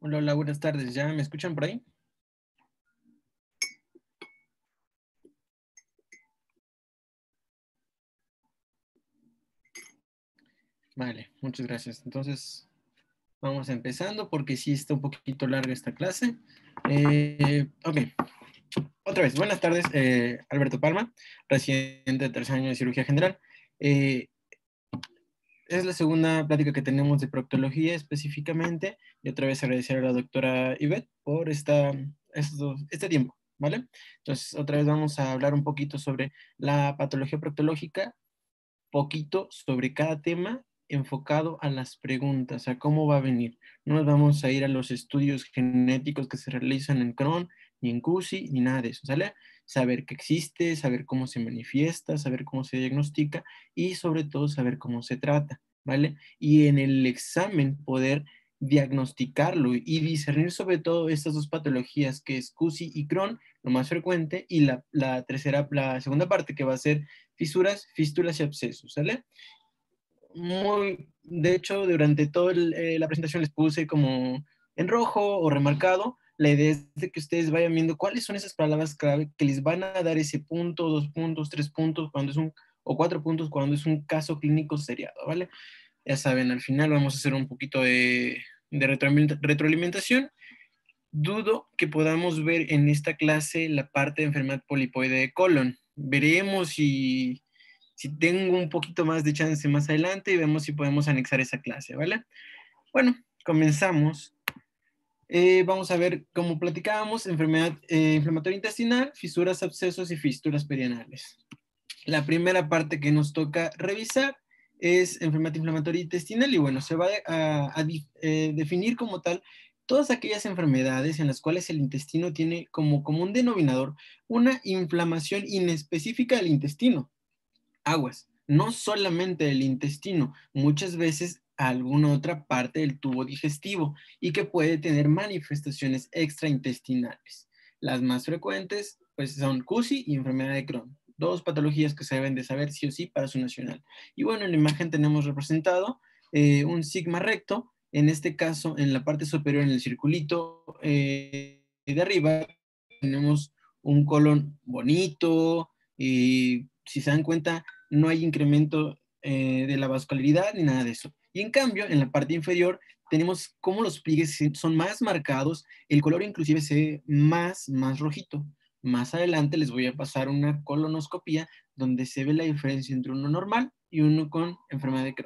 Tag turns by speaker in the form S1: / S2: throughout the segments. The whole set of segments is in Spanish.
S1: Hola, hola, buenas tardes. ¿Ya me escuchan por ahí? Vale, muchas gracias. Entonces, vamos empezando porque sí está un poquito larga esta clase. Ok, otra vez, buenas tardes. Alberto Palma, residente de tercer año de cirugía general. Eh, es la segunda plática que tenemos de proctología específicamente. Y otra vez agradecer a la doctora Ivette por este tiempo, ¿vale? Entonces, otra vez vamos a hablar un poquito sobre la patología proctológica, poquito sobre cada tema enfocado a las preguntas, a cómo va a venir. No nos vamos a ir a los estudios genéticos que se realizan en Crohn, ni en CUSI, ni nada de eso, ¿sale? Saber que existe, saber cómo se manifiesta, saber cómo se diagnostica y sobre todo saber cómo se trata, ¿vale? Y en el examen poder diagnosticarlo y discernir sobre todo estas dos patologías que es CUSI y Crohn, lo más frecuente, y la segunda parte que va a ser fisuras, fístulas y abscesos, ¿sale? De hecho, durante toda la presentación les puse como en rojo o remarcado. La idea es de que ustedes vayan viendo cuáles son esas palabras clave que les van a dar ese punto, 2 puntos, 3 puntos, o 4 puntos cuando es un caso clínico seriado, ¿vale? Ya saben, al final vamos a hacer un poquito de retroalimentación. Dudo que podamos ver en esta clase la parte de enfermedad polipoide de colon. Veremos si tengo un poquito más de chance más adelante y vemos si podemos anexar esa clase, ¿vale? Bueno, comenzamos. Vamos a ver, como platicábamos, enfermedad inflamatoria intestinal, fisuras, abscesos y fístulas perianales. La primera parte que nos toca revisar es enfermedad inflamatoria intestinal y bueno, se va a definir como tal todas aquellas enfermedades en las cuales el intestino tiene como común denominador una inflamación inespecífica del intestino. Aguas, no solamente del intestino, muchas veces alguna otra parte del tubo digestivo y que puede tener manifestaciones extraintestinales. Las más frecuentes pues son CUSI y enfermedad de Crohn, dos patologías que se deben de saber sí o sí para su nacional. Y bueno, en la imagen tenemos representado un sigma recto, en este caso en la parte superior en el circulito de arriba tenemos un colon bonito, y si se dan cuenta no hay incremento de la vascularidad ni nada de eso. Y en cambio, en la parte inferior tenemos cómo los pliegues son más marcados, el color inclusive se ve más rojito. Más adelante les voy a pasar una colonoscopía donde se ve la diferencia entre uno normal y uno con enfermedad de Crohn.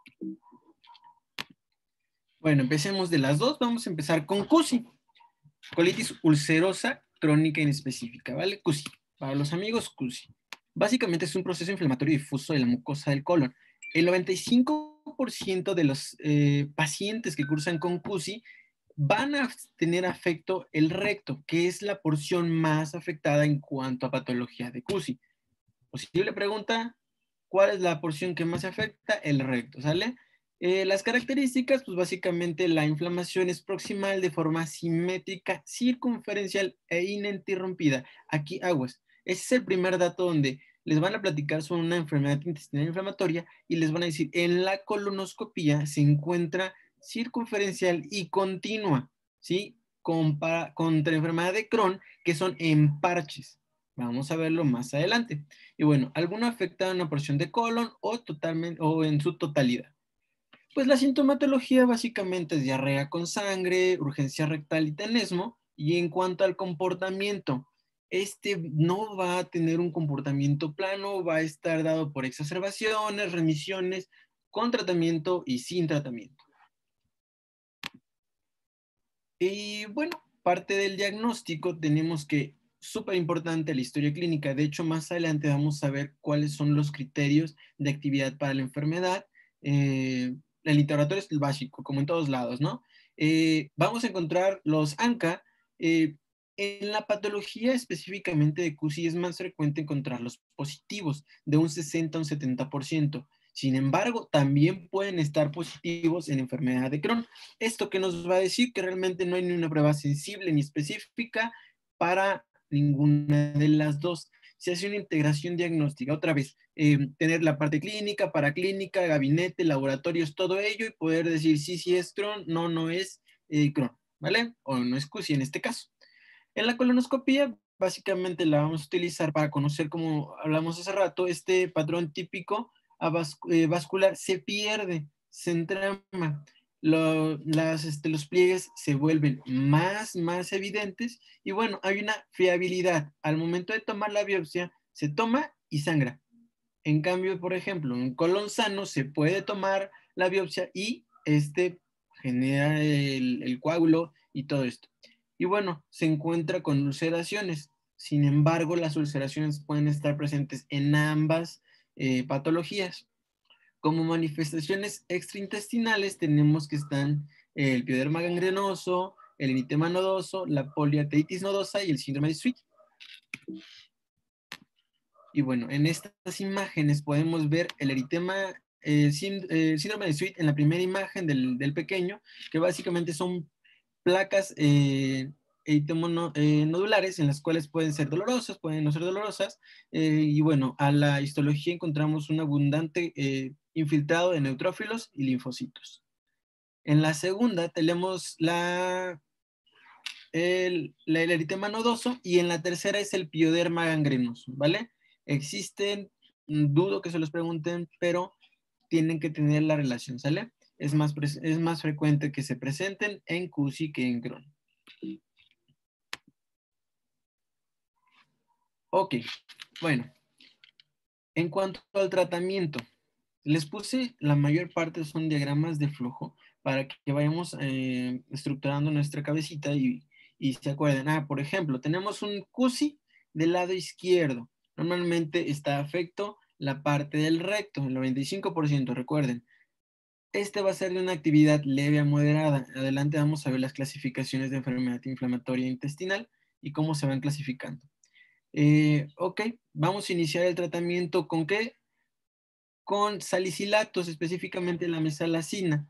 S1: Bueno, empecemos de las dos. Vamos a empezar con CUSI, colitis ulcerosa crónica inespecífica, ¿vale? CUSI. Para los amigos, CUSI. Básicamente es un proceso inflamatorio difuso de la mucosa del colon. El 95% de los pacientes que cursan con CUSI van a tener afecto el recto, que es la porción más afectada en cuanto a patología de CUSI. Posible pregunta, ¿cuál es la porción que más afecta? El recto, ¿sale? Las características, pues básicamente la inflamación es proximal de forma simétrica, circunferencial e ininterrumpida. Aquí aguas. Ese es el primer dato donde les van a platicar sobre una enfermedad intestinal inflamatoria y les van a decir, en la colonoscopía se encuentra circunferencial y continua, ¿sí? Contra enfermedad de Crohn, que son en parches. Vamos a verlo más adelante. Y bueno, ¿alguno afecta a una porción de colon o totalmente o en su totalidad? Pues la sintomatología básicamente es diarrea con sangre, urgencia rectal y tenesmo. Y en cuanto al comportamiento, este no va a tener un comportamiento plano, va a estar dado por exacerbaciones, remisiones, con tratamiento y sin tratamiento. Y bueno, parte del diagnóstico tenemos que, súper importante, la historia clínica. De hecho, más adelante vamos a ver cuáles son los criterios de actividad para la enfermedad. El interrogatorio es el básico, como en todos lados, ¿no? Vamos a encontrar los ANCA. En la patología específicamente de CUSI es más frecuente encontrar los positivos, de un 60 a un 70%. Sin embargo, también pueden estar positivos en enfermedad de Crohn. Esto que nos va a decir que realmente no hay ni una prueba sensible ni específica para ninguna de las dos. Se hace una integración diagnóstica. Otra vez, tener la parte clínica, paraclínica, gabinete, laboratorios, todo ello y poder decir sí es Crohn, no es Crohn. ¿vale? O no es CUSI en este caso. En la colonoscopía, básicamente la vamos a utilizar para conocer, como hablamos hace rato, este patrón típico vascular se pierde, se entrama, los pliegues se vuelven más evidentes y bueno, hay una fiabilidad. Al momento de tomar la biopsia, se toma y sangra. En cambio, por ejemplo, en colon sano se puede tomar la biopsia y genera el coágulo y todo esto. Y bueno, se encuentra con ulceraciones. Sin embargo, las ulceraciones pueden estar presentes en ambas patologías. Como manifestaciones extraintestinales tenemos que están el pioderma gangrenoso, el eritema nodoso, la poliarteritis nodosa y el síndrome de Sweet. Y bueno, en estas imágenes podemos ver el eritema, síndrome de Sweet en la primera imagen del pequeño, que básicamente son placas nodulares en las cuales pueden ser dolorosas, pueden no ser dolorosas. Y bueno, a la histología encontramos un abundante infiltrado de neutrófilos y linfocitos. En la segunda tenemos el eritema nodoso y en la tercera es el pioderma gangrenoso, ¿vale? Existen, dudo que se los pregunten, pero tienen que tener la relación, ¿sale? Es más frecuente que se presenten en CUSI que en Crohn. Ok, bueno, en cuanto al tratamiento, les puse la mayor parte son diagramas de flujo para que vayamos estructurando nuestra cabecita y se acuerden. Por ejemplo, tenemos un CUSI del lado izquierdo. Normalmente está afecto la parte del recto, el 95%, recuerden. Este va a ser de una actividad leve a moderada. Adelante vamos a ver las clasificaciones de enfermedad inflamatoria intestinal y cómo se van clasificando. Ok, vamos a iniciar el tratamiento ¿con qué? Con salicilatos, específicamente la mesalazina.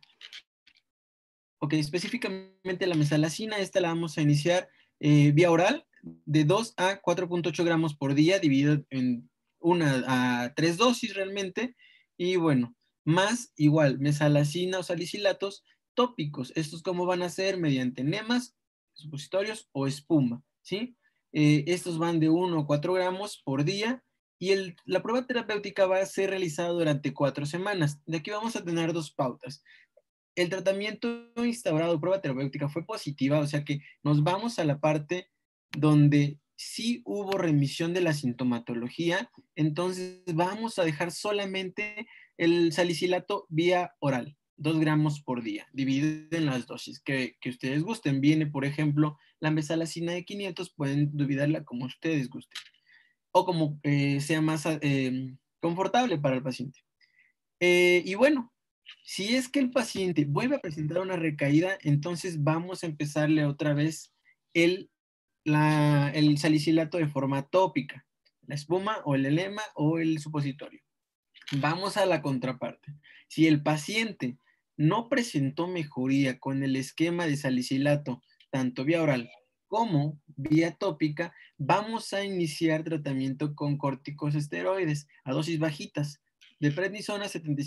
S1: Ok, específicamente la mesalazina, esta la vamos a iniciar vía oral de 2 a 4.8 gramos por día, dividido en 1 a 3 dosis realmente. Y bueno, más igual, mesalazina o salicilatos tópicos. Estos cómo van a ser mediante enemas, supositorios o espuma, ¿sí? Estos van de 1 a 4 gramos por día y la prueba terapéutica va a ser realizada durante 4 semanas. De aquí vamos a tener dos pautas. El tratamiento instaurado, prueba terapéutica, fue positiva, o sea que nos vamos a la parte donde sí hubo remisión de la sintomatología, entonces vamos a dejar solamente el salicilato vía oral, 2 gramos por día, dividido en las dosis que ustedes gusten. Viene, por ejemplo, la mesalazina de 500, pueden dividirla como ustedes gusten, o como sea más confortable para el paciente. Y bueno, si es que el paciente vuelve a presentar una recaída, entonces vamos a empezarle otra vez el, el salicilato de forma tópica, la espuma o el enema o el supositorio. Vamos a la contraparte. Si el paciente no presentó mejoría con el esquema de salicilato, tanto vía oral como vía tópica, vamos a iniciar tratamiento con corticosteroides a dosis bajitas de prednisona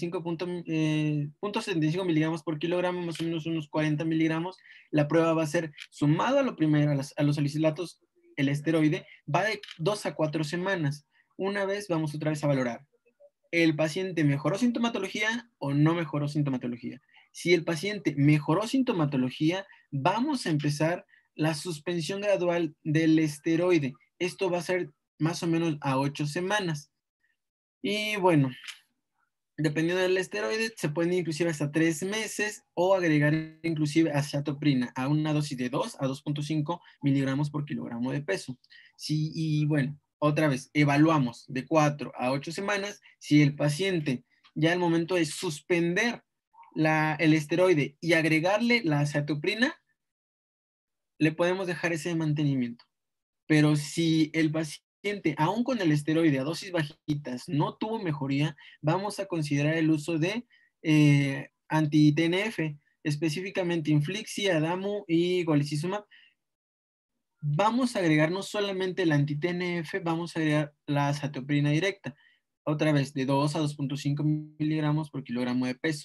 S1: 75 miligramos por kilogramo, más o menos unos 40 miligramos. La prueba va a ser sumado a lo primero, a los salicilatos, el esteroide, va de 2 a 4 semanas. Una vez vamos otra vez a valorar. ¿El paciente mejoró sintomatología o no mejoró sintomatología? Si el paciente mejoró sintomatología, vamos a empezar la suspensión gradual del esteroide. Esto va a ser más o menos a 8 semanas. Y bueno, dependiendo del esteroide, se pueden inclusive hasta 3 meses o agregar inclusive acetoprina a una dosis de 2 a 2.5 miligramos por kilogramo de peso. Sí, y bueno, otra vez, evaluamos de 4 a 8 semanas. Si el paciente ya al momento de suspender el esteroide y agregarle la acetoprina, le podemos dejar ese mantenimiento. Pero si el paciente, aún con el esteroide a dosis bajitas, no tuvo mejoría, vamos a considerar el uso de anti-TNF, específicamente Inflixia, Adamu y Golicizumab. Vamos a agregar no solamente el anti-TNF, vamos a agregar la azatioprina directa, otra vez de 2 a 2.5 miligramos por kilogramo de peso.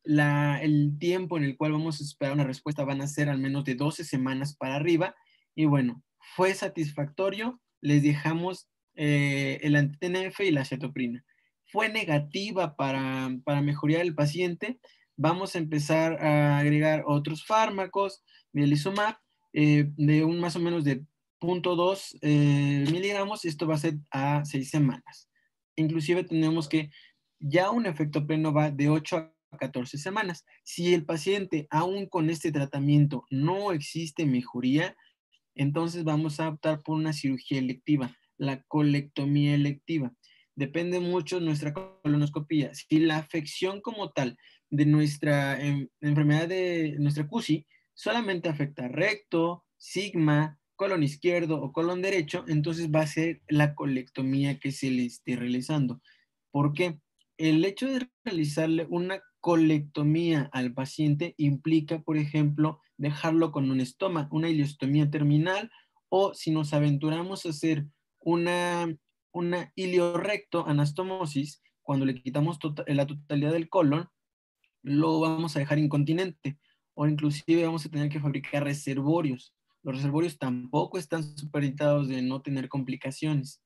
S1: el tiempo en el cual vamos a esperar una respuesta van a ser al menos de 12 semanas para arriba. Y bueno, fue satisfactorio, les dejamos el anti-TNF y la cetoprina. Fue negativa para mejoría del paciente, vamos a empezar a agregar otros fármacos, Belizumab, de un más o menos de 0.2 miligramos, esto va a ser a 6 semanas. Inclusive tenemos que ya un efecto pleno va de 8 a 14 semanas. Si el paciente aún con este tratamiento no existe mejoría, entonces vamos a optar por una cirugía electiva, la colectomía electiva. Depende mucho de nuestra colonoscopía. Si la afección como tal de nuestra enfermedad de nuestra CUSI solamente afecta recto, sigma, colon izquierdo o colon derecho, entonces va a ser la colectomía que se le esté realizando. ¿Por qué? El hecho de realizarle una colectomía al paciente implica, por ejemplo, dejarlo con un estoma, una ileostomía terminal, o si nos aventuramos a hacer una iliorecto anastomosis, cuando le quitamos la totalidad del colon, lo vamos a dejar incontinente, o inclusive vamos a tener que fabricar reservorios. Los reservorios tampoco están supeditados de no tener complicaciones.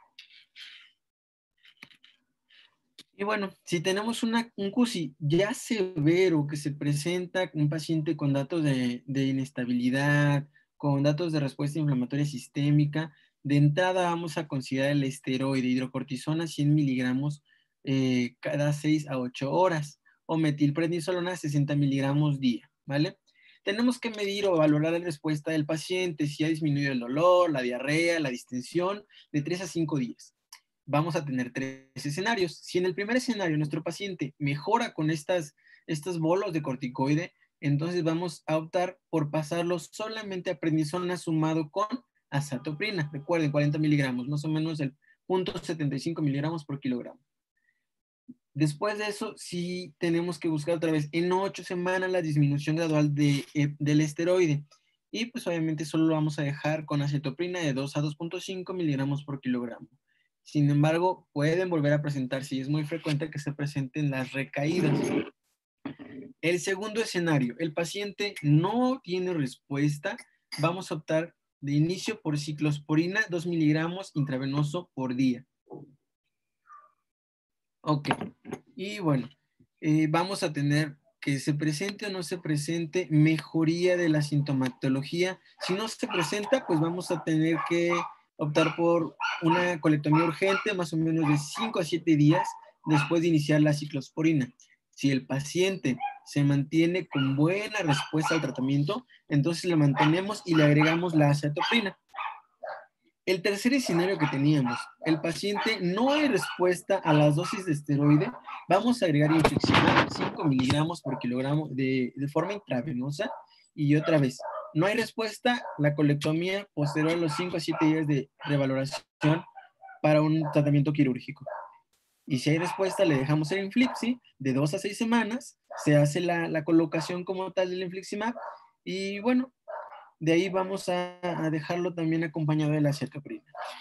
S1: Y bueno, si tenemos un CUSI ya severo que se presenta un paciente con datos de inestabilidad, con datos de respuesta inflamatoria sistémica, de entrada vamos a considerar el esteroide hidrocortisona 100 miligramos cada 6 a 8 horas o metilprednisolona 60 miligramos día, ¿vale? Tenemos que medir o valorar la respuesta del paciente, si ha disminuido el dolor, la diarrea, la distensión, de 3 a 5 días. Vamos a tener 3 escenarios. Si en el primer escenario nuestro paciente mejora con estos bolos de corticoide, entonces vamos a optar por pasarlo solamente a prednisona sumado con azatoprina. Recuerden, 40 miligramos, más o menos el 0.75 miligramos por kilogramo. Después de eso, sí tenemos que buscar otra vez en 8 semanas la disminución gradual del esteroide. Y pues obviamente solo lo vamos a dejar con acetoprina de 2 a 2.5 miligramos por kilogramo. Sin embargo, pueden volver a presentarse y es muy frecuente que se presenten las recaídas. El segundo escenario, el paciente no tiene respuesta, vamos a optar de inicio por ciclosporina 2 miligramos intravenoso por día. Ok, y bueno, vamos a tener que se presente o no se presente mejoría de la sintomatología. Si no se presenta, pues vamos a tener que optar por una colectomía urgente, más o menos de 5 a 7 días después de iniciar la ciclosporina. Si el paciente se mantiene con buena respuesta al tratamiento, entonces le mantenemos y le agregamos la acetoprina. El tercer escenario que teníamos, el paciente no hay respuesta a las dosis de esteroide, vamos a agregar infliximab 5 miligramos por kilogramo de forma intravenosa y otra vez, no hay respuesta, la colectomía posterior a los 5 a 7 días de revaloración para un tratamiento quirúrgico. Y si hay respuesta, le dejamos el inflixi de 2 a 6 semanas, se hace la colocación como tal del infliximab y bueno, de ahí vamos a dejarlo también acompañado de la cetoprina.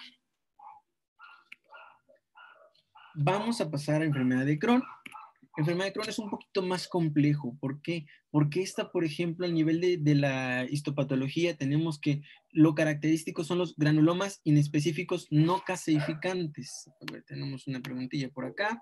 S1: Vamos a pasar a enfermedad de Crohn. Enfermedad de Crohn es un poquito más complejo. ¿Por qué? Porque esta, por ejemplo, al nivel de la histopatología, tenemos que lo característico son los granulomas inespecíficos no caseificantes. A ver, tenemos una preguntilla por acá.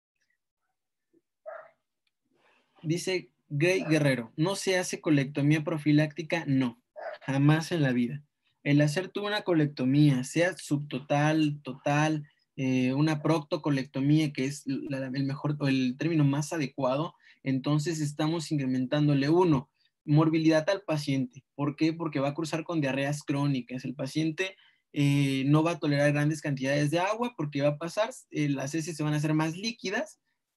S1: Dice Gray Guerrero, ¿no se hace colectomía profiláctica? No, jamás en la vida. El hacer tú una colectomía, sea subtotal, total, una proctocolectomía, que es el mejor o el término más adecuado, entonces estamos incrementándole uno, morbilidad al paciente. ¿Por qué? Porque va a cruzar con diarreas crónicas. El paciente no va a tolerar grandes cantidades de agua porque va a pasar, las heces se van a hacer más líquidas.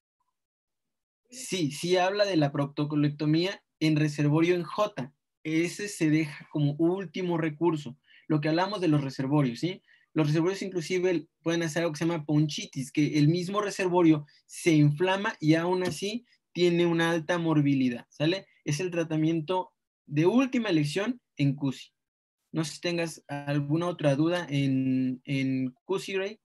S1: Sí, sí habla de la proctocolectomía en reservorio en J. Ese se deja como último recurso. Lo que hablamos de los reservorios, ¿sí? Los reservorios inclusive pueden hacer algo que se llama ponchitis, que el mismo reservorio se inflama y aún así tiene una alta morbilidad, ¿sale? Es el tratamiento de última elección en CUSI. No sé si tengas alguna otra duda en CUSI, Ray.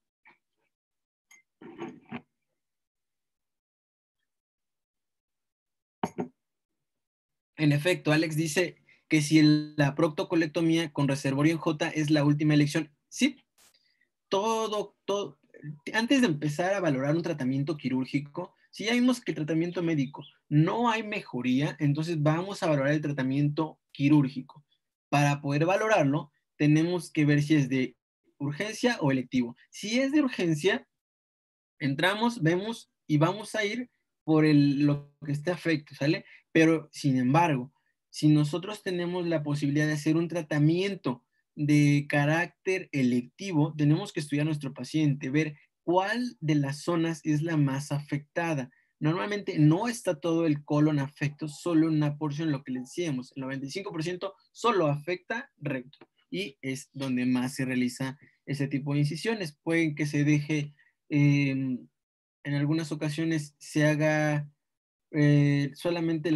S1: En efecto, Alex dice que si la proctocolectomía con reservorio en J es la última elección. Sí, todo, antes de empezar a valorar un tratamiento quirúrgico, si ya vimos que el tratamiento médico no hay mejoría, entonces vamos a valorar el tratamiento quirúrgico. Para poder valorarlo, tenemos que ver si es de urgencia o electivo. Si es de urgencia, entramos, vemos y vamos a ir por lo que esté afecto, ¿sale? Pero, sin embargo, si nosotros tenemos la posibilidad de hacer un tratamiento de carácter electivo, tenemos que estudiar a nuestro paciente, ver cuál de las zonas es la más afectada. Normalmente no está todo el colon afecto, solo una porción, lo que le decíamos, el 95% solo afecta recto y es donde más se realiza ese tipo de incisiones. Pueden que se deje en algunas ocasiones se haga solamente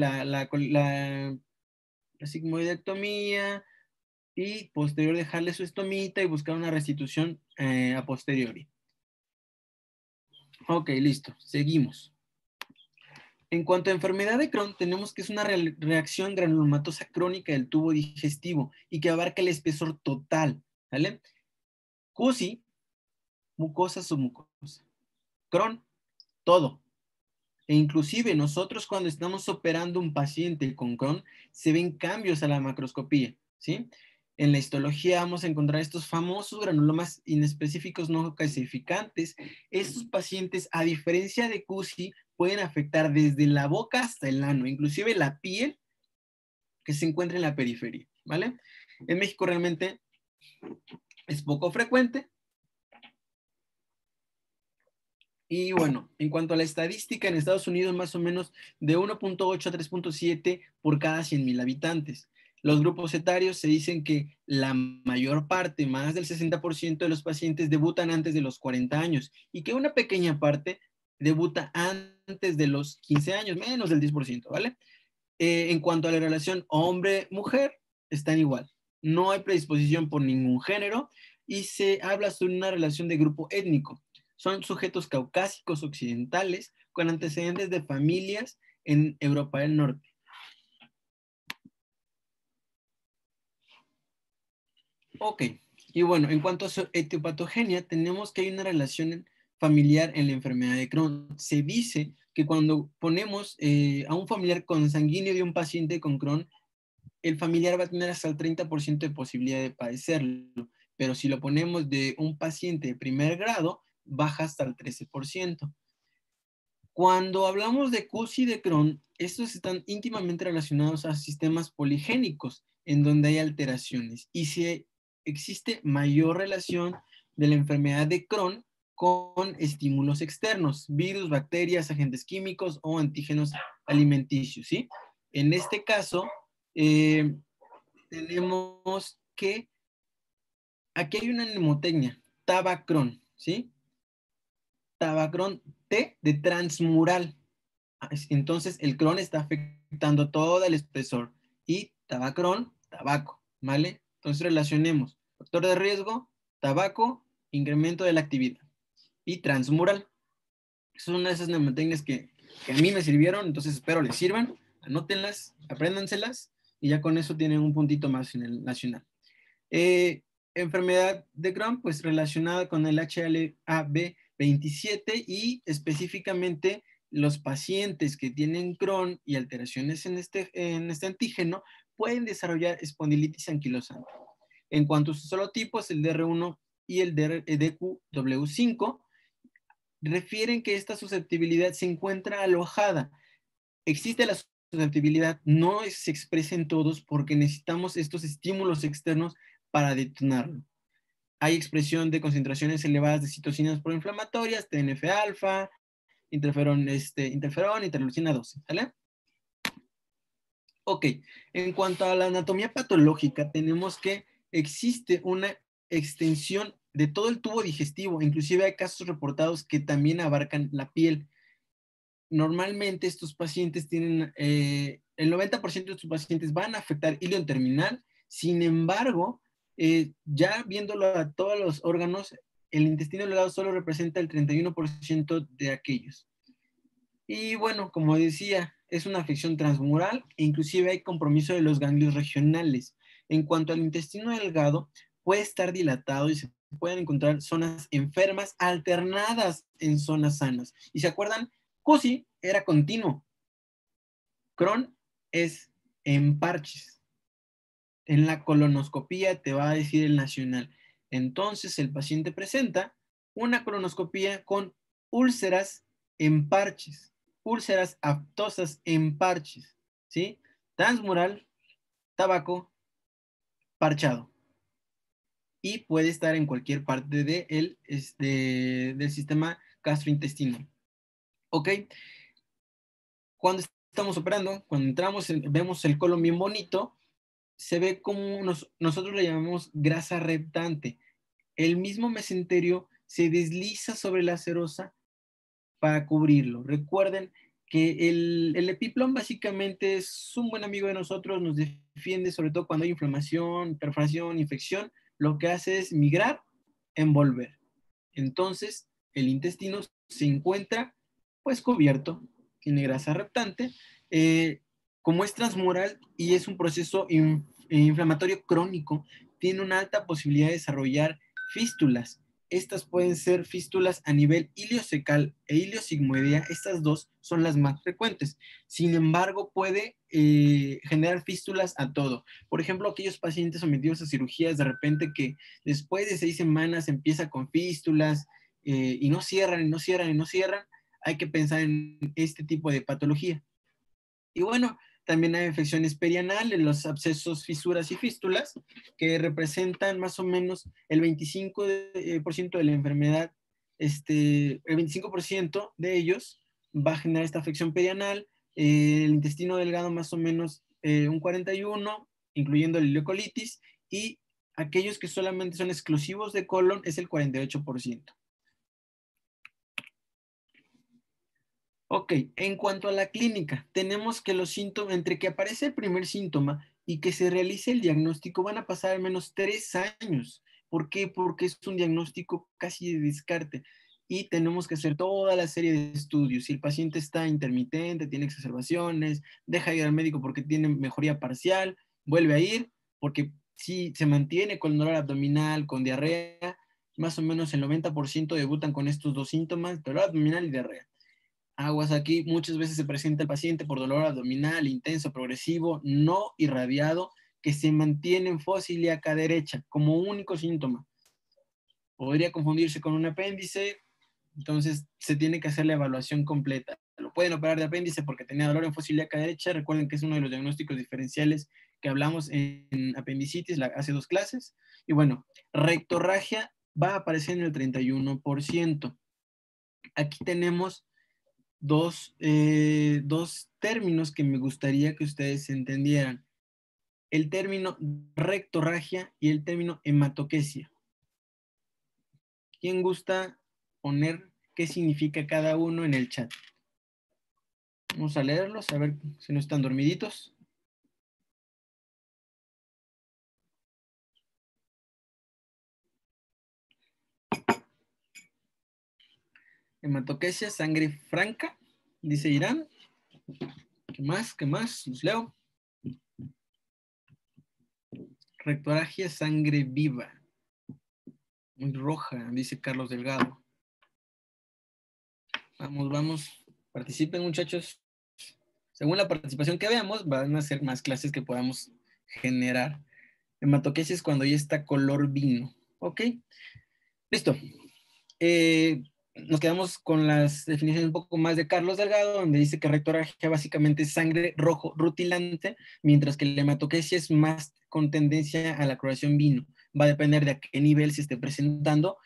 S1: la sigmoidectomía y posterior dejarle su estomita y buscar una restitución a posteriori. Ok, listo, seguimos. En cuanto a enfermedad de Crohn, tenemos que es una reacción granulomatosa crónica del tubo digestivo y que abarca el espesor total, ¿vale? CUSI, mucosa submucosa. Crohn, todo. E inclusive nosotros cuando estamos operando un paciente con Crohn, se ven cambios a la macroscopía, ¿sí? En la histología vamos a encontrar estos famosos granulomas inespecíficos no calcificantes. Estos pacientes, a diferencia de CUSI, pueden afectar desde la boca hasta el ano, inclusive la piel que se encuentra en la periferia, ¿vale? En México realmente es poco frecuente. Y bueno, en cuanto a la estadística, en Estados Unidos más o menos de 1.8 a 3.7 por cada 100,000 habitantes. Los grupos etarios se dicen que la mayor parte, más del 60% de los pacientes debutan antes de los 40 años y que una pequeña parte debuta antes de los 15 años, menos del 10%, ¿vale? En cuanto a la relación hombre-mujer, están igual. No hay predisposición por ningún género y se habla sobre una relación de grupo étnico. Son sujetos caucásicos occidentales con antecedentes de familias en Europa del Norte. Ok, y bueno, en cuanto a su etiopatogenia, tenemos que hay una relación familiar en la enfermedad de Crohn. Se dice que cuando ponemos a un familiar consanguíneo de un paciente con Crohn, el familiar va a tener hasta el 30% de posibilidad de padecerlo, pero si lo ponemos de un paciente de primer grado, baja hasta el 13%. Cuando hablamos de CUS y de Crohn, estos están íntimamente relacionados a sistemas poligénicos, en donde hay alteraciones, y si existe mayor relación de la enfermedad de Crohn con estímulos externos, virus, bacterias, agentes químicos o antígenos alimenticios, ¿sí? En este caso, eh, tenemos que aquí hay una mnemotecnia, Tabacron, ¿sí? Tabacron T de transmural. Entonces el Crohn está afectando todo el espesor y tabacron, tabaco, ¿vale? Entonces relacionemos factor de riesgo, tabaco, incremento de la actividad y transmural. Son una de esas mnemotecnias que a mí me sirvieron, entonces espero les sirvan, anótenlas, apréndanselas y ya con eso tienen un puntito más en el nacional. Enfermedad de Crohn, pues relacionada con el HLA-B27 y específicamente los pacientes que tienen Crohn y alteraciones en este antígeno pueden desarrollar espondilitis anquilosante. En cuanto a sus solotipos, el DR1 y el DQW5 refieren que esta susceptibilidad se encuentra alojada. Existe la susceptibilidad, no se expresa en todos porque necesitamos estos estímulos externos para detonarlo. Hay expresión de concentraciones elevadas de citocinas proinflamatorias, TNF-alfa, interferón, interleucina 12, ¿sale? Ok, en cuanto a la anatomía patológica, tenemos que existe una extensión de todo el tubo digestivo, inclusive hay casos reportados que también abarcan la piel. Normalmente estos pacientes tienen, el 90% de estos pacientes van a afectar ilion terminal, sin embargo, ya viéndolo a todos los órganos, el intestino delgado solo representa el 31% de aquellos. Y bueno, como decía, es una afección transmural e inclusive hay compromiso de los ganglios regionales. En cuanto al intestino delgado, puede estar dilatado y se pueden encontrar zonas enfermas alternadas en zonas sanas. ¿Y se acuerdan? COSI era continuo. Crohn es en parches. En la colonoscopía te va a decir el nacional. Entonces el paciente presenta una colonoscopía con úlceras en parches, úlceras aftosas en parches, ¿sí? Transmural, tabaco, parchado. Y puede estar en cualquier parte del sistema gastrointestinal. ¿Ok? Cuando estamos operando, cuando entramos, vemos el colon bien bonito, se ve como nosotros le llamamos grasa reptante. El mismo mesenterio se desliza sobre la serosa para cubrirlo. Recuerden que el epiplón básicamente es un buen amigo de nosotros, nos defiende sobre todo cuando hay inflamación, perforación, infección. Lo que hace es migrar, envolver. Entonces, el intestino se encuentra pues cubierto, tiene grasa reptante, como es transmural y es un proceso inflamatorio crónico, tiene una alta posibilidad de desarrollar fístulas. Estas pueden ser fístulas a nivel iliocecal e iliosigmoidea. Estas dos son las más frecuentes. Sin embargo, puede generar fístulas a todo. Por ejemplo, aquellos pacientes sometidos a cirugías, de repente que después de 6 semanas empieza con fístulas y no cierran, y no cierran, y no cierran, hay que pensar en este tipo de patología. Y bueno, también hay infecciones perianales, los abscesos, fisuras y fístulas, que representan más o menos el 25% de la enfermedad. El 25% de ellos va a generar esta afección perianal, el intestino delgado más o menos un 41%, incluyendo la ileocolitis, y aquellos que solamente son exclusivos de colon es el 48%. Ok, en cuanto a la clínica, tenemos que los síntomas, entre que aparece el primer síntoma y que se realice el diagnóstico, van a pasar al menos 3 años. ¿Por qué? Porque es un diagnóstico casi de descarte y tenemos que hacer toda la serie de estudios. Si el paciente está intermitente, tiene exacerbaciones, deja de ir al médico porque tiene mejoría parcial, vuelve a ir, porque si se mantiene con dolor abdominal, con diarrea, más o menos el 90% debutan con estos dos síntomas, dolor abdominal y diarrea. Aguas aquí, muchas veces se presenta el paciente por dolor abdominal intenso, progresivo, no irradiado, que se mantiene en fosa ilíaca derecha como único síntoma. Podría confundirse con un apéndice, entonces se tiene que hacer la evaluación completa. Lo pueden operar de apéndice porque tenía dolor en fosa ilíaca derecha. Recuerden que es uno de los diagnósticos diferenciales que hablamos en apendicitis hace 2 clases. Y bueno, rectorragia va a aparecer en el 31%. Aquí tenemos dos términos que me gustaría que ustedes entendieran. El término rectorragia y el término hematoquesia. ¿Quién gusta poner qué significa cada uno en el chat? Vamos a leerlos, a ver si no están dormiditos. Hematoquesia, sangre franca, dice Irán. ¿Qué más? ¿Qué más? Los leo. Rectorragia, sangre viva. Muy roja, dice Carlos Delgado. Vamos, vamos. Participen, muchachos. Según la participación que veamos, van a ser más clases que podamos generar. Hematoquesia es cuando ya está color vino. ¿Ok? Listo. Nos quedamos con las definiciones un poco más de Carlos Delgado, donde dice que rectorragia básicamente es sangre rojo rutilante, mientras que la hematoquesia es más con tendencia a la coloración vino. Va a depender de a qué nivel se esté presentando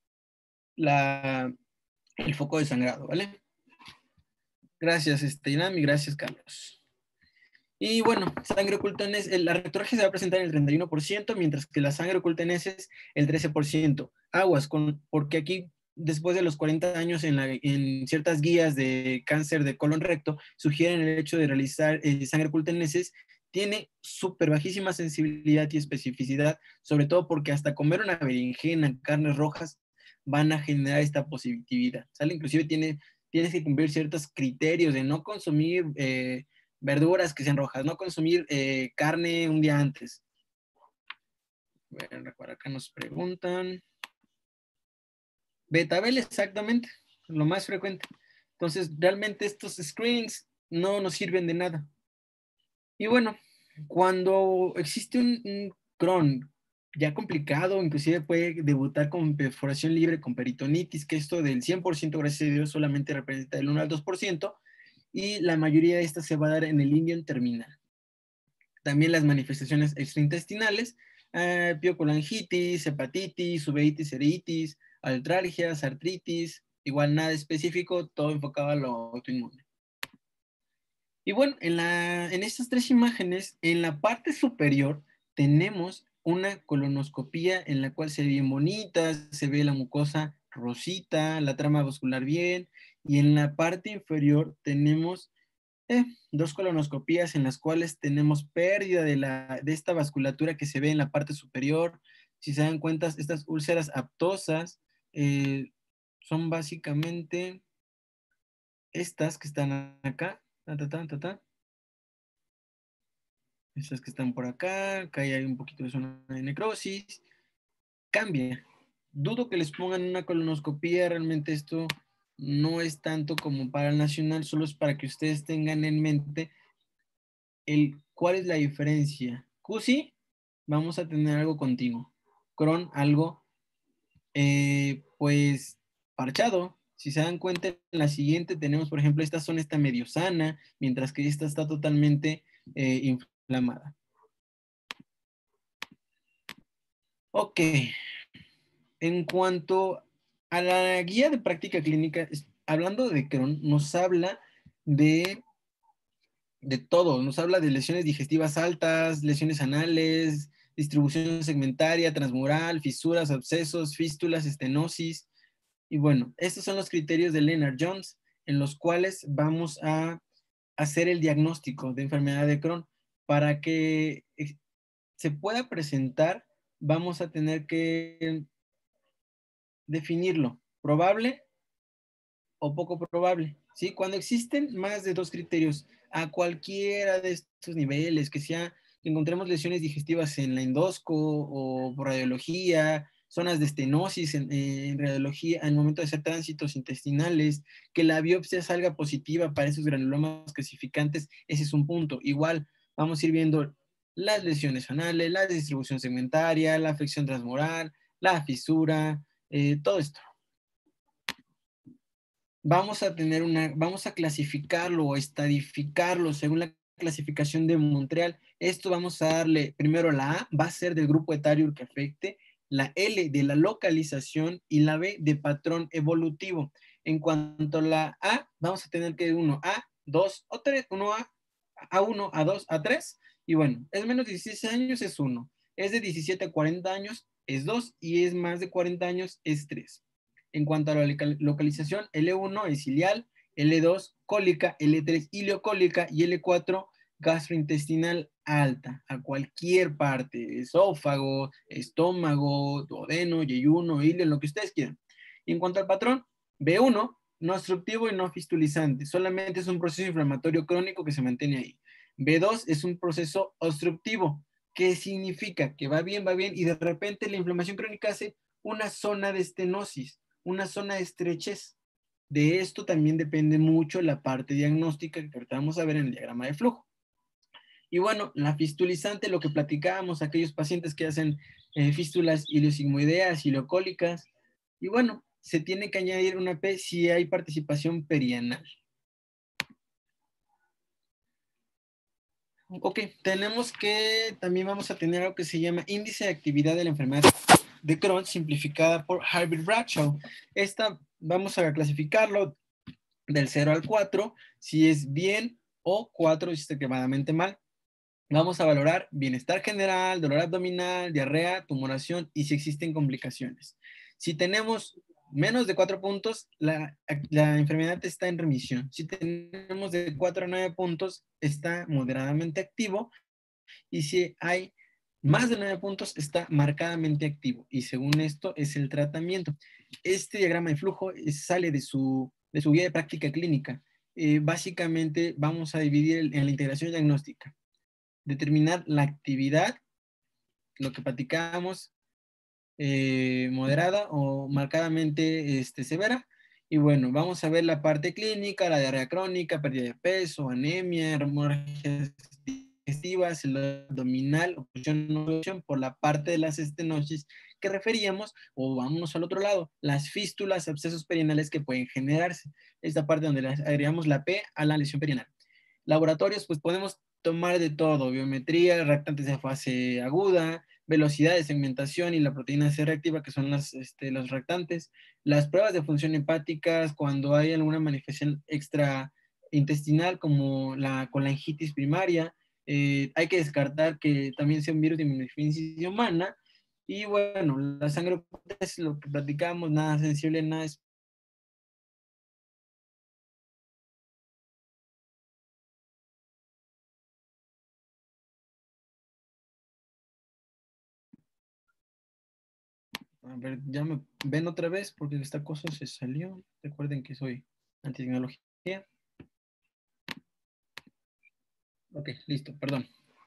S1: el foco de sangrado, ¿vale? Gracias, Irán, y gracias, Carlos. Y bueno, sangre oculta en heces, la rectorragia se va a presentar en el 31%, mientras que la sangre oculta en heces el 13%. Aguas, porque aquí, después de los 40 años, en ciertas guías de cáncer de colon recto, sugieren el hecho de realizar sangre oculta en heces, tiene súper bajísima sensibilidad y especificidad, sobre todo porque hasta comer una berenjena, carnes rojas, van a generar esta positividad, ¿sale? Inclusive tiene tienes que cumplir ciertos criterios de no consumir verduras que sean rojas, no consumir carne un día antes. Bueno, por acá nos preguntan. Betabel, exactamente, lo más frecuente. Entonces, realmente estos screenings no nos sirven de nada. Y bueno, cuando existe un Crohn ya complicado, inclusive puede debutar con perforación libre, con peritonitis, que esto del 100%, gracias a Dios, solamente representa del 1 al 2%, y la mayoría de estas se va a dar en el índice terminal. También las manifestaciones extraintestinales, piocolangitis, hepatitis, uveitis, eritis, artralgias, artritis, igual nada específico, todo enfocado a lo autoinmune. Y bueno, en estas tres imágenes, en la parte superior tenemos una colonoscopía en la cual se ve bien bonita, se ve la mucosa rosita, la trama vascular bien, y en la parte inferior tenemos dos colonoscopías en las cuales tenemos pérdida de esta vasculatura que se ve en la parte superior. Si se dan cuenta, estas úlceras aptosas son básicamente estas que están acá. Estas que están por acá. Acá hay un poquito de zona de necrosis. Cambia. Dudo que les pongan una colonoscopía. Realmente esto no es tanto como para el nacional, solo es para que ustedes tengan en mente cuál es la diferencia. CUSI, vamos a tener algo continuo. Crohn, algo, pues, parchado. Si se dan cuenta, en la siguiente tenemos, por ejemplo, esta zona está medio sana, mientras que esta está totalmente inflamada. Ok. En cuanto a la guía de práctica clínica, hablando de Crohn, nos habla de todo, nos habla de lesiones digestivas altas, lesiones anales, distribución segmentaria, transmural, fisuras, abscesos, fístulas, estenosis. Y bueno, estos son los criterios de Lennard-Jones en los cuales vamos a hacer el diagnóstico de enfermedad de Crohn. Para que se pueda presentar, vamos a tener que definirlo, probable o poco probable, ¿sí? Cuando existen más de dos criterios a cualquiera de estos niveles, que encontremos lesiones digestivas en la endosco o por radiología, zonas de estenosis en radiología, en el momento de hacer tránsitos intestinales, que la biopsia salga positiva para esos granulomas calcificantes, ese es un punto. Igual, vamos a ir viendo las lesiones anales, la distribución segmentaria, la afección transmural, la fisura, todo esto. Vamos a clasificarlo o estadificarlo según la clasificación de Montreal. Esto vamos a darle primero la A, va a ser del grupo etario que afecte, la L de la localización y la B de patrón evolutivo. En cuanto a la A, vamos a tener que 1A, 2 o 3, 1A, A1, A2, A3. Y bueno, es menos de 16 años, es 1. Es de 17 a 40 años, es 2. Y es más de 40 años, es 3. En cuanto a la localización, L1 es ciliar, L2 cólica, L3 ileocólica y L4 gastrointestinal alta, a cualquier parte, esófago, estómago, duodeno, yeyuno, ilio, lo que ustedes quieran. Y en cuanto al patrón, B1, no obstructivo y no fistulizante, solamente es un proceso inflamatorio crónico que se mantiene ahí. B2 es un proceso obstructivo, que significa que va bien, y de repente la inflamación crónica hace una zona de estenosis, una zona de estrechez. De esto también depende mucho la parte diagnóstica que ahorita vamos a ver en el diagrama de flujo. Y bueno, la fistulizante, lo que platicábamos, aquellos pacientes que hacen fístulas iliosigmoideas, ileocólicas. Y bueno, se tiene que añadir una P si hay participación perianal. Ok, tenemos que, también vamos a tener algo que se llama índice de actividad de la enfermedad de Crohn, simplificada por Harvey Bradshaw. Esta vamos a clasificarlo del 0 al 4, si es bien, o 4 si es extremadamente mal. Vamos a valorar bienestar general, dolor abdominal, diarrea, tumoración y si existen complicaciones. Si tenemos menos de 4 puntos, la enfermedad está en remisión. Si tenemos de 4 a 9 puntos, está moderadamente activo. Y si hay más de 9 puntos, está marcadamente activo. Y según esto es el tratamiento. Este diagrama de flujo sale de su de su guía de práctica clínica. Básicamente vamos a dividir en la integración diagnóstica. Determinar la actividad, lo que platicamos, moderada o marcadamente severa. Y bueno, vamos a ver la parte clínica, la diarrea crónica, pérdida de peso, anemia, hemorragias digestivas, el abdominal, obstrucción por la parte de las estenosis que referíamos, o vámonos al otro lado, las fístulas, abscesos perianales que pueden generarse. Esta parte donde le agregamos la P a la lesión perianal. Laboratorios, pues podemos tomar de todo, biometría, reactantes de fase aguda, velocidad de segmentación y la proteína C reactiva, que son los reactantes, las pruebas de función hepáticas cuando hay alguna manifestación extraintestinal como la colangitis primaria. Hay que descartar que también sea un virus de inmunodeficiencia humana. Y bueno, la sangre es lo que platicamos, nada sensible, nada es. A ver, ya me ven otra vez porque esta cosa se salió. Recuerden que soy antitecnología. Ok, listo, perdón.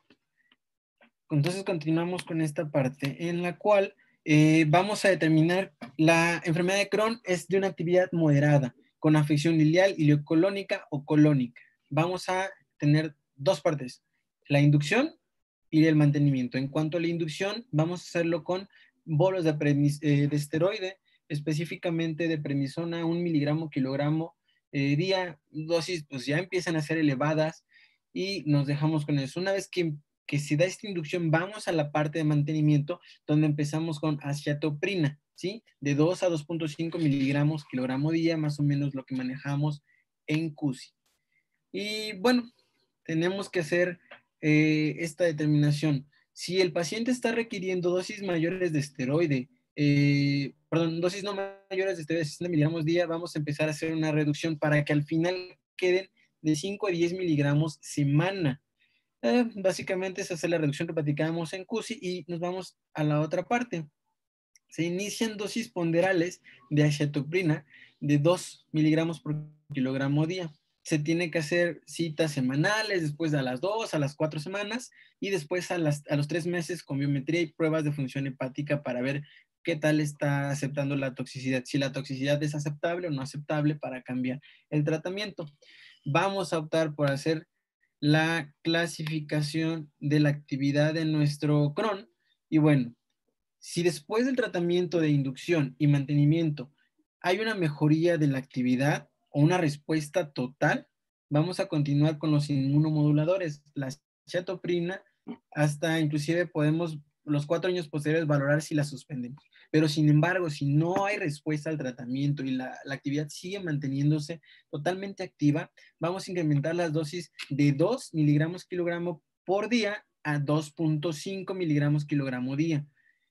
S1: Entonces continuamos con esta parte en la cual vamos a determinar la enfermedad de Crohn es de una actividad moderada con afección ileal, ileocolónica o colónica. Vamos a tener dos partes, la inducción y el mantenimiento. En cuanto a la inducción, vamos a hacerlo con bolos de esteroide, específicamente de prednisona, 1 miligramo kilogramo día, dosis pues ya empiezan a ser elevadas y nos dejamos con eso. Una vez que se da esta inducción, vamos a la parte de mantenimiento, donde empezamos con aciatoprina, ¿sí? De 2 a 2.5 miligramos kilogramo día, más o menos lo que manejamos en CUSI. Y bueno, tenemos que hacer esta determinación. Si el paciente está requiriendo dosis mayores de esteroide, perdón, dosis no mayores de esteroide de 60 miligramos día, vamos a empezar a hacer una reducción para que al final queden de 5 a 10 miligramos semana. Básicamente es hacer la reducción que platicábamos en CUSI y nos vamos a la otra parte. Se inician dosis ponderales de acetoprina de 2 miligramos por kilogramo día. Se tiene que hacer citas semanales, después a las 2, a las 4 semanas y después a los 3 meses con biometría y pruebas de función hepática para ver qué tal está aceptando la toxicidad, si la toxicidad es aceptable o no aceptable para cambiar el tratamiento. Vamos a optar por hacer la clasificación de la actividad de nuestro Crohn. Y bueno, si después del tratamiento de inducción y mantenimiento hay una mejoría de la actividad o una respuesta total, vamos a continuar con los inmunomoduladores, la chatoprina, hasta inclusive podemos los 4 años posteriores valorar si la suspendemos. Pero sin embargo, si no hay respuesta al tratamiento y la actividad sigue manteniéndose totalmente activa, vamos a incrementar las dosis de 2 miligramos kilogramo por día a 2.5 miligramos kilogramo día.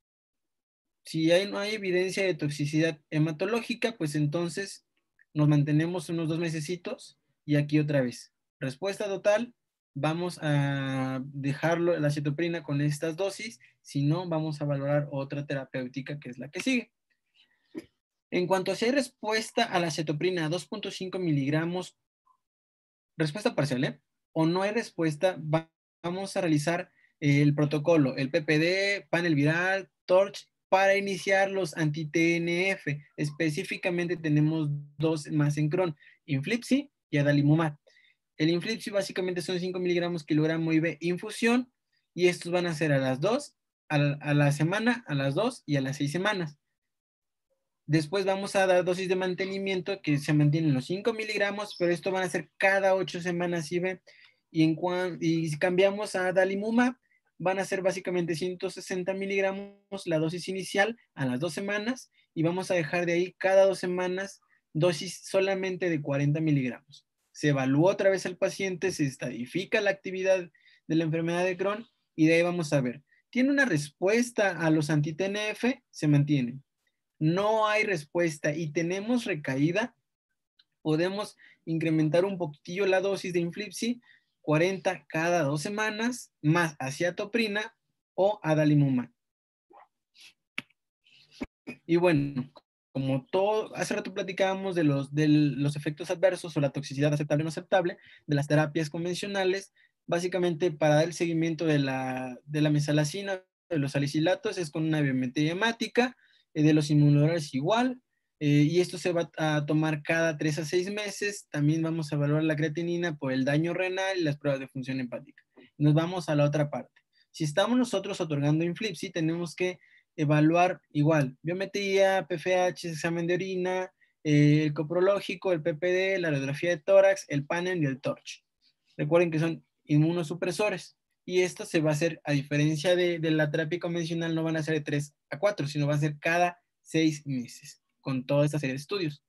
S1: Si no hay evidencia de toxicidad hematológica, pues entonces nos mantenemos unos 2 mesecitos y aquí otra vez. Respuesta total, vamos a dejarlo la acetoprina con estas dosis, si no, vamos a valorar otra terapéutica que es la que sigue. En cuanto a si hay respuesta a la acetoprina 2.5 miligramos, respuesta parcial, o no hay respuesta, vamos a realizar el protocolo, el PPD, panel viral, TORCH, para iniciar los anti-TNF. Específicamente tenemos dos más en Crohn, Infliximab y adalimumab. El Infliximab básicamente son 5 miligramos kilogramo IV infusión y estos van a ser a las 2, a la semana, a las 2 y a las 6 semanas. Después vamos a dar dosis de mantenimiento que se mantienen los 5 miligramos, pero esto van a ser cada 8 semanas IV. Y si cambiamos a adalimumab, van a ser básicamente 160 miligramos la dosis inicial a las 2 semanas y vamos a dejar de ahí cada 2 semanas dosis solamente de 40 miligramos. Se evalúa otra vez al paciente, se estadifica la actividad de la enfermedad de Crohn y de ahí vamos a ver. ¿Tiene una respuesta a los anti-TNF? Se mantiene. No hay respuesta y tenemos recaída, podemos incrementar un poquitillo la dosis de Infliximab, 40 cada 2 semanas, más acetoprina o adalimumab. Y bueno, como todo, hace rato platicábamos de los efectos adversos o la toxicidad aceptable o no aceptable de las terapias convencionales, básicamente para dar el seguimiento de la mesalazina, de los salicilatos, es con una biometría hemática, de los inmunoglobulines igual, y esto se va a tomar cada 3 a 6 meses. También vamos a evaluar la creatinina por el daño renal y las pruebas de función hepática. Nos vamos a la otra parte. Si estamos nosotros otorgando Inflipsi, tenemos que evaluar igual, biometría, PFH, examen de orina, el coprológico, el PPD, la radiografía de tórax, el panel y el TORCH. Recuerden que son inmunosupresores y esto se va a hacer, a diferencia de la terapia convencional, no van a ser de 3 a 4, sino va a ser cada 6 meses con toda esta serie de estudios.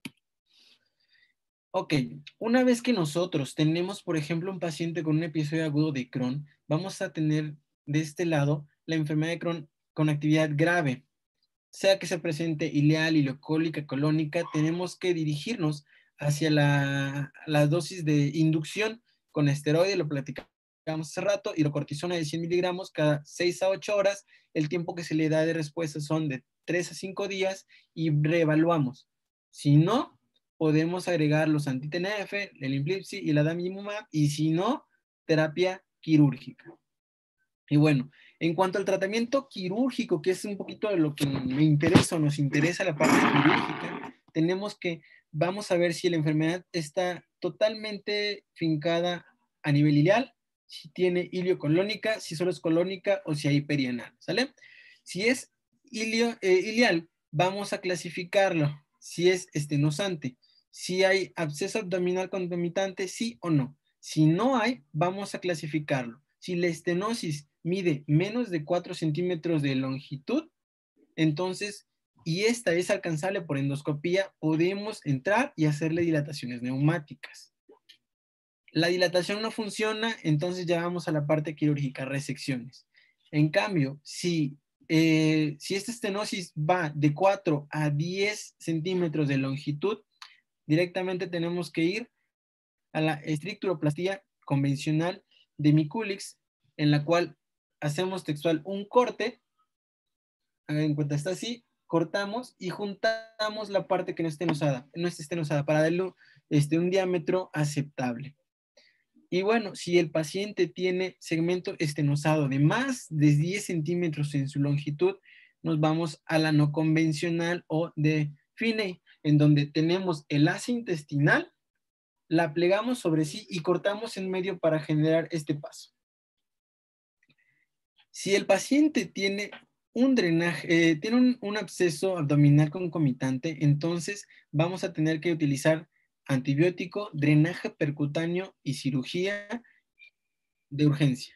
S1: Ok, una vez que nosotros tenemos, por ejemplo, un paciente con un episodio agudo de Crohn, vamos a tener de este lado la enfermedad de Crohn con actividad grave. Sea que se presente ileal, ileocólica, colónica, tenemos que dirigirnos hacia la dosis de inducción con esteroide, lo platicamos hace rato, hidrocortisona de 100 miligramos cada 6 a 8 horas. El tiempo que se le da de respuesta son de 3 a 5 días y reevaluamos. Si no, podemos agregar los anti-TNF, el Inflipsi y la adalimumab, y si no, terapia quirúrgica. Y bueno, en cuanto al tratamiento quirúrgico, que es un poquito de lo que me interesa o nos interesa la parte quirúrgica, tenemos que, vamos a ver si la enfermedad está totalmente fincada a nivel ileal, si tiene iliocolónica, si solo es colónica o si hay perianal, ¿sale? Si es ileal, vamos a clasificarlo, si es estenosante, si hay absceso abdominal concomitante, sí o no. Si no hay, vamos a clasificarlo. Si la estenosis mide menos de 4 centímetros de longitud, entonces, y esta es alcanzable por endoscopía, podemos entrar y hacerle dilataciones neumáticas. La dilatación no funciona, entonces ya vamos a la parte quirúrgica, resecciones. En cambio, si esta estenosis va de 4 a 10 centímetros de longitud, directamente tenemos que ir a la estricturoplastía convencional de Mikulicz, en la cual hacemos textual un corte, hagan en cuenta, está así, cortamos y juntamos la parte que no esté enosada para darle un diámetro aceptable. Y bueno, si el paciente tiene segmento estenosado de más de 10 centímetros en su longitud, nos vamos a la no convencional o de Finney, en donde tenemos el asa intestinal, la plegamos sobre sí y cortamos en medio para generar este paso. Si el paciente tiene un drenaje, tiene un absceso abdominal concomitante, entonces vamos a tener que utilizar antibiótico, drenaje percutáneo y cirugía de urgencia.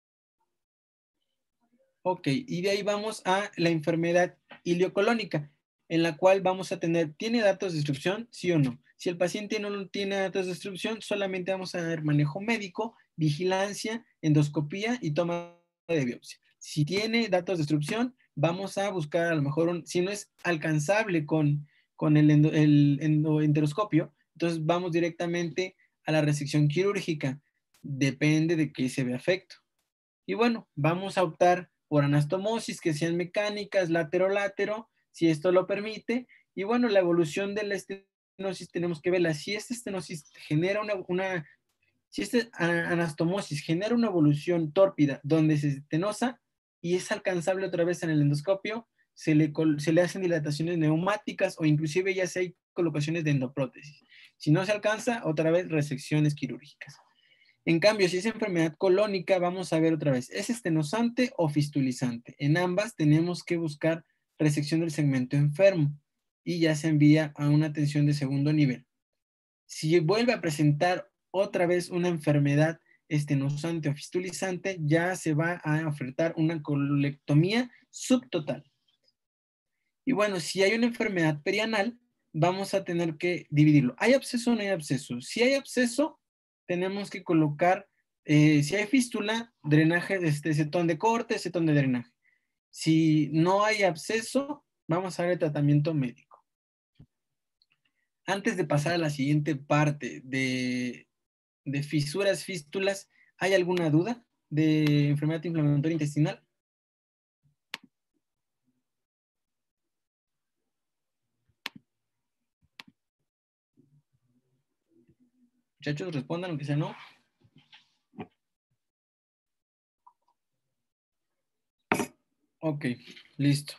S1: Ok, y de ahí vamos a la enfermedad iliocolónica, en la cual vamos a tener, ¿tiene datos de destrucción? Sí o no. Si el paciente no tiene datos de destrucción, solamente vamos a dar manejo médico, vigilancia, endoscopía y toma de biopsia. Si tiene datos de destrucción, vamos a buscar a lo mejor, si no es alcanzable con el enteroscopio, entonces vamos directamente a la resección quirúrgica. Depende de qué se ve afecto. Y bueno, vamos a optar por anastomosis, que sean mecánicas, látero-látero, si esto lo permite. Y bueno, la evolución de la estenosis tenemos que verla. Si esta estenosis genera si esta anastomosis genera una evolución tórpida donde se estenosa y es alcanzable otra vez en el endoscopio, se le hacen dilataciones neumáticas o inclusive ya se hay colocaciones de endoprótesis. Si no se alcanza, otra vez resecciones quirúrgicas. En cambio, si es enfermedad colónica, vamos a ver otra vez, ¿es estenosante o fistulizante? En ambas tenemos que buscar resección del segmento enfermo y ya se envía a una atención de segundo nivel. Si vuelve a presentar otra vez una enfermedad estenosante o fistulizante, ya se va a ofertar una colectomía subtotal. Y bueno, si hay una enfermedad perianal, vamos a tener que dividirlo. ¿Hay absceso o no hay absceso? Si hay absceso, tenemos que colocar, si hay fístula, drenaje, cetón de corte, cetón de drenaje. Si no hay absceso, vamos a ver el tratamiento médico. Antes de pasar a la siguiente parte de fisuras, fístulas, ¿hay alguna duda de enfermedad inflamatoria intestinal? Muchachos, respondan, aunque sea no. Ok, listo.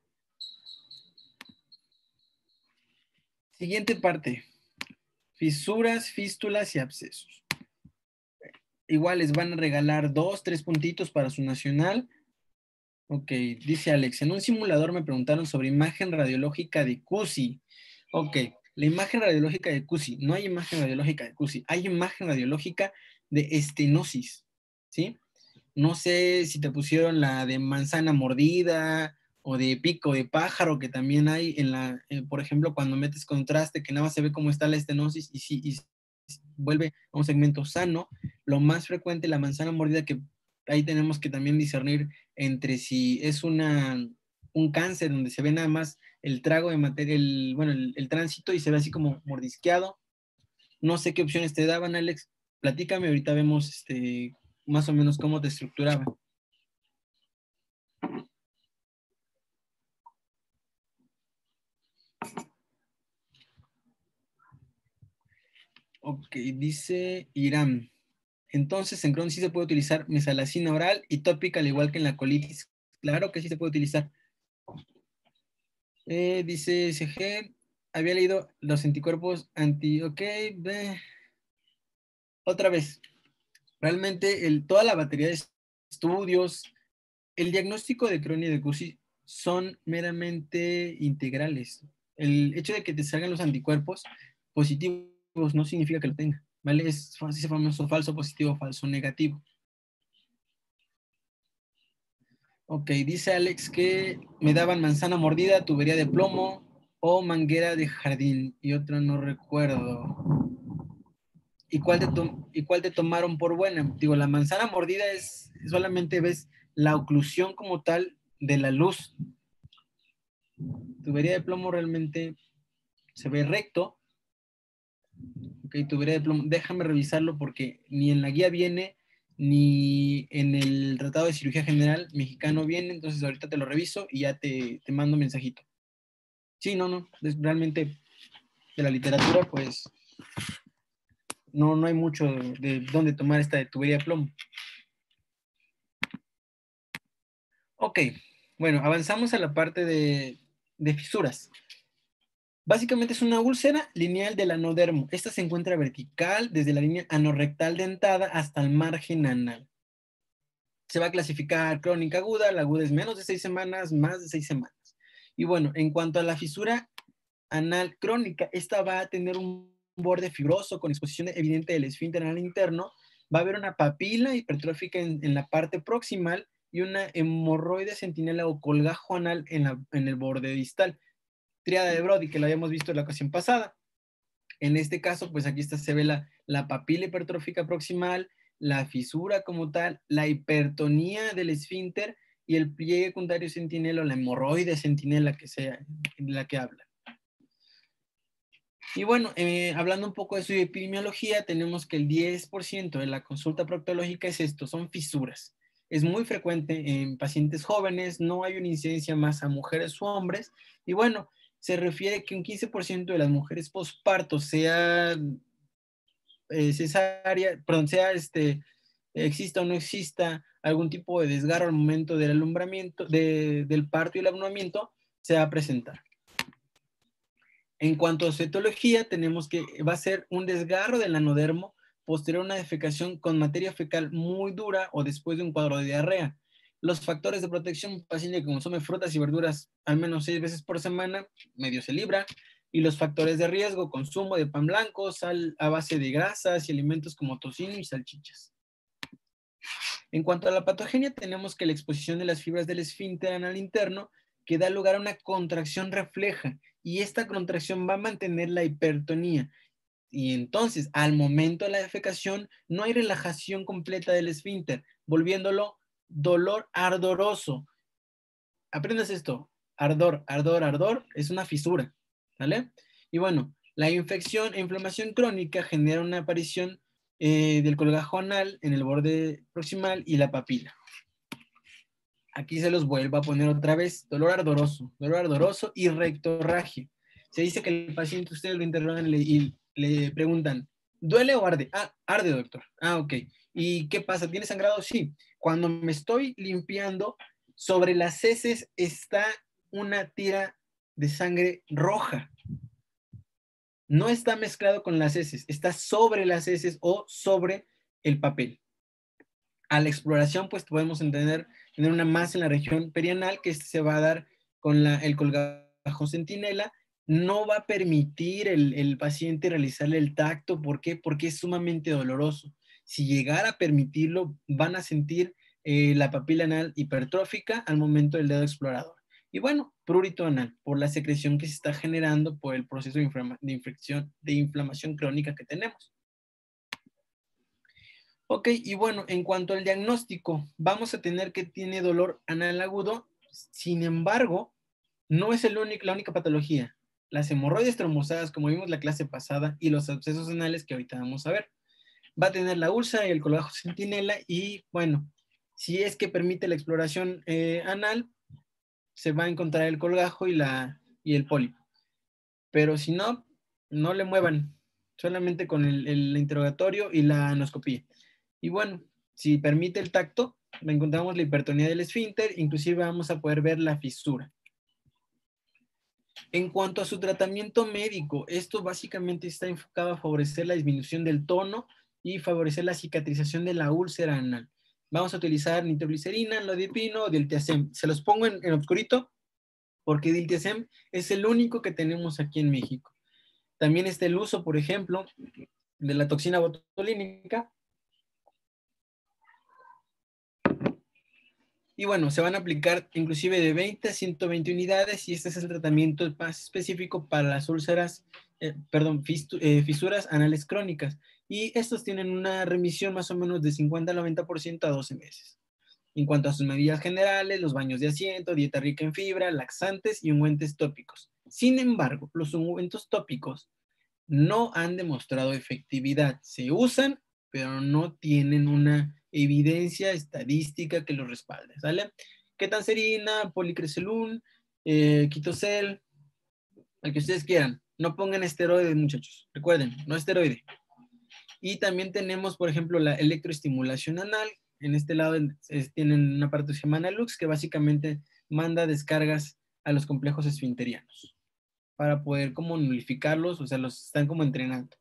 S1: Siguiente parte. Fisuras, fístulas y abscesos. Igual les van a regalar 2, 3 puntitos para su nacional. Ok, dice Alex, en un simulador me preguntaron sobre imagen radiológica de CUSI. Ok, la imagen radiológica de CUSI, no hay imagen radiológica de CUSI, hay imagen radiológica de estenosis, ¿sí? No sé si te pusieron la de manzana mordida o de pico de pájaro, que también hay por ejemplo, cuando metes contraste, que nada más se ve cómo está la estenosis y vuelve a un segmento sano. Lo más frecuente, la manzana mordida, que ahí tenemos que también discernir entre si es un cáncer donde se ve nada más el trago de materia, el tránsito y se ve así como mordisqueado. No sé qué opciones te daban, Alex. Platícame, ahorita vemos más o menos cómo te estructuraban. Ok, dice Irán. Entonces, en Crohn sí se puede utilizar mesalazina oral y tópica, al igual que en la colitis. Claro que sí se puede utilizar. Dice SG, había leído los anticuerpos Ok, otra vez. Realmente toda la batería de estudios, el diagnóstico de Crohn y de CUSI son meramente integrales. El hecho de que te salgan los anticuerpos positivos no significa que lo tenga, ¿vale? Es ese famoso falso positivo, falso negativo. Ok, dice Alex que me daban manzana mordida, tubería de plomo o manguera de jardín y otra no recuerdo. ¿Y cuál te tomaron por buena? Digo, la manzana mordida es solamente ves la oclusión como tal de la luz. Tubería de plomo realmente se ve recto. Ok, tubería de plomo, déjame revisarlo porque ni en la guía viene, ni en el Tratado de Cirugía General mexicano viene, entonces ahorita te lo reviso y ya te mando un mensajito. Sí, no, realmente de la literatura, pues no hay mucho de dónde tomar esta de tubería de plomo. Ok, bueno, avanzamos a la parte de fisuras. Básicamente es una úlcera lineal del anodermo. Esta se encuentra vertical desde la línea anorrectal dentada hasta el margen anal. Se va a clasificar crónica aguda, la aguda es menos de 6 semanas, más de 6 semanas. Y bueno, en cuanto a la fisura anal crónica, esta va a tener un borde fibroso con exposición evidente del esfínter anal interno, va a haber una papila hipertrófica en la parte proximal y una hemorroide centinela o colgajo anal en el borde distal. Tríada de Brody, que lo habíamos visto en la ocasión pasada. En este caso, pues aquí se ve la papila hipertrófica proximal, la fisura como tal, la hipertonía del esfínter y el pliegue secundario centinela o la hemorroide centinela que sea la que habla. Y bueno, hablando un poco de su epidemiología, tenemos que el 10% de la consulta proctológica es esto, son fisuras. Es muy frecuente en pacientes jóvenes, no hay una incidencia más a mujeres u hombres. Y bueno, se refiere que un 15% de las mujeres posparto sea cesárea, perdón, exista o no exista algún tipo de desgarro al momento del alumbramiento, del parto y el alumbramiento, se va a presentar. En cuanto a su etiología, tenemos que va a ser un desgarro del anodermo posterior a una defecación con materia fecal muy dura o después de un cuadro de diarrea. Los factores de protección, paciente que consume frutas y verduras al menos 6 veces por semana, medio se libra. Y los factores de riesgo, consumo de pan blanco, sal a base de grasas y alimentos como tocino y salchichas. En cuanto a la patogenia, tenemos que la exposición de las fibras del esfínter anal interno que da lugar a una contracción refleja y esta contracción va a mantener la hipertonía. Y entonces, al momento de la defecación, no hay relajación completa del esfínter, volviéndolo dolor ardoroso. Aprendas esto, ardor, ardor, ardor, es una fisura, ¿vale? Y bueno, la infección e inflamación crónica genera una aparición del colgajo anal en el borde proximal y la papila. Aquí se los vuelvo a poner otra vez, dolor ardoroso y rectorragia. Se dice que el paciente, ustedes lo interrogan y le preguntan, ¿Duele o arde? Ah, arde, doctor. Ah, ok. ¿Y qué pasa? ¿Tiene sangrado? Sí. Cuando me estoy limpiando, sobre las heces está una tira de sangre roja. No está mezclado con las heces, está sobre las heces o sobre el papel. A la exploración, pues podemos tener una masa en la región perianal que se va a dar con el colgajo centinela. No va a permitir el paciente realizarle el tacto. ¿Por qué? Porque es sumamente doloroso. Si llegara a permitirlo, van a sentir la papila anal hipertrófica al momento del dedo explorador. Y bueno, prurito anal, por la secreción que se está generando por el proceso de inflamación crónica que tenemos. Ok, y bueno, en cuanto al diagnóstico, vamos a tener que tiene dolor anal agudo. Sin embargo, no es la única patología. Las hemorroides trombosadas, como vimos la clase pasada, y los abscesos anales que ahorita vamos a ver. Va a tener la úlcera y el colgajo centinela y bueno, si es que permite la exploración anal, se va a encontrar el colgajo y el pólipo. Pero si no, no le muevan, solamente con el interrogatorio y la anoscopía. Y bueno, si permite el tacto, encontramos la hipertonía del esfínter, inclusive vamos a poder ver la fisura. En cuanto a su tratamiento médico, esto básicamente está enfocado a favorecer la disminución del tono y favorecer la cicatrización de la úlcera anal. Vamos a utilizar nitroglicerina, lodipino o diltiazem. Se los pongo en oscurito porque diltiazem es el único que tenemos aquí en México. También está el uso, por ejemplo, de la toxina botulínica. Y bueno, se van a aplicar inclusive de 20 a 120 unidades y este es el tratamiento más específico para las úlceras, fisuras anales crónicas. Y estos tienen una remisión más o menos de 50 al 90% a 12 meses. En cuanto a sus medidas generales, los baños de asiento, dieta rica en fibra, laxantes y ungüentos tópicos. Sin embargo, los ungüentos tópicos no han demostrado efectividad. Se usan, pero no tienen una evidencia estadística que los respalde, ¿sale? Ketanserina, policreselún, quitosel, el que ustedes quieran. No pongan esteroide, muchachos. Recuerden, no esteroide. Y también tenemos, por ejemplo, la electroestimulación anal. En este lado tienen un aparato que se llama Analux, que básicamente manda descargas a los complejos esfinterianos para poder como nulificarlos, o sea, los están como entrenando.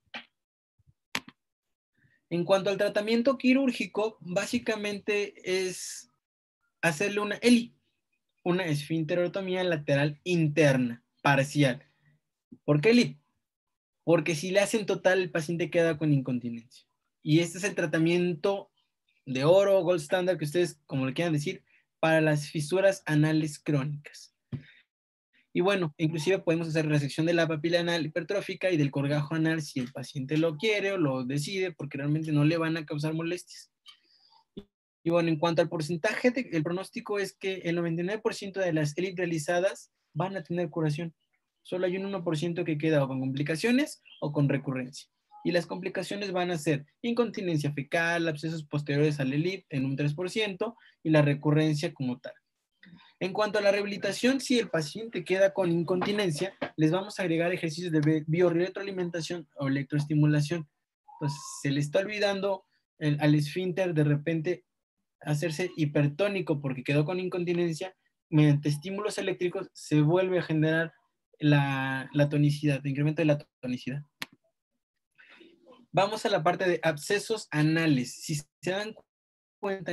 S1: En cuanto al tratamiento quirúrgico, básicamente es hacerle una ELI, una esfinterotomía lateral interna, parcial. ¿Por qué ELI? Porque si le hacen total, el paciente queda con incontinencia. Y este es el tratamiento de oro, gold standard, que ustedes, como le quieran decir, para las fisuras anales crónicas. Y bueno, inclusive podemos hacer resección de la papila anal hipertrófica y del colgajo anal si el paciente lo quiere o lo decide, porque realmente no le van a causar molestias. Y bueno, en cuanto al porcentaje, el pronóstico es que el 99% de las ELIT realizadas van a tener curación. Solo hay un 1% que queda o con complicaciones o con recurrencia. Y las complicaciones van a ser incontinencia fecal, abscesos posteriores al ELIT en un 3% y la recurrencia como tal. En cuanto a la rehabilitación, si el paciente queda con incontinencia, les vamos a agregar ejercicios de biorretroalimentación o electroestimulación. Pues se le está olvidando al esfínter de repente hacerse hipertónico porque quedó con incontinencia. Mediante estímulos eléctricos se vuelve a generar la tonicidad, el incremento de la tonicidad. Vamos a la parte de abscesos anales. Si se dan cuenta,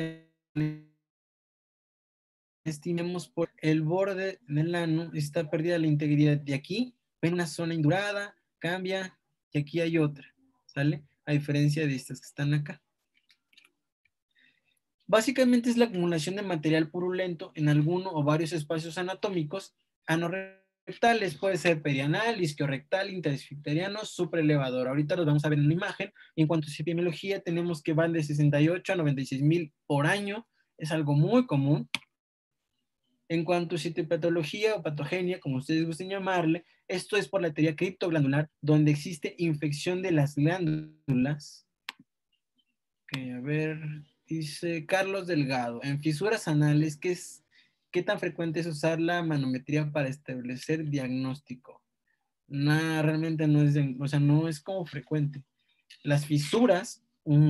S1: estimemos por el borde del ano, está perdida la integridad. De aquí, ven una zona indurada, cambia, y aquí hay otra, ¿sale? A diferencia de estas que están acá. Básicamente es la acumulación de material purulento en alguno o varios espacios anatómicos anorrectales, puede ser perianal, isquiorrectal, interesficteriano, supraelevador. Ahorita los vamos a ver en una imagen. En cuanto a epidemiología, tenemos que van de 68 a 96,000 por año, es algo muy común. En cuanto a citopatología o patogenia, como ustedes gusten llamarle, esto es por la teoría criptoglandular, donde existe infección de las glándulas. Okay, a ver, dice Carlos Delgado, en fisuras anales, ¿qué tan frecuente es usar la manometría para establecer diagnóstico? No, realmente no es, o sea, no es como frecuente. Las fisuras,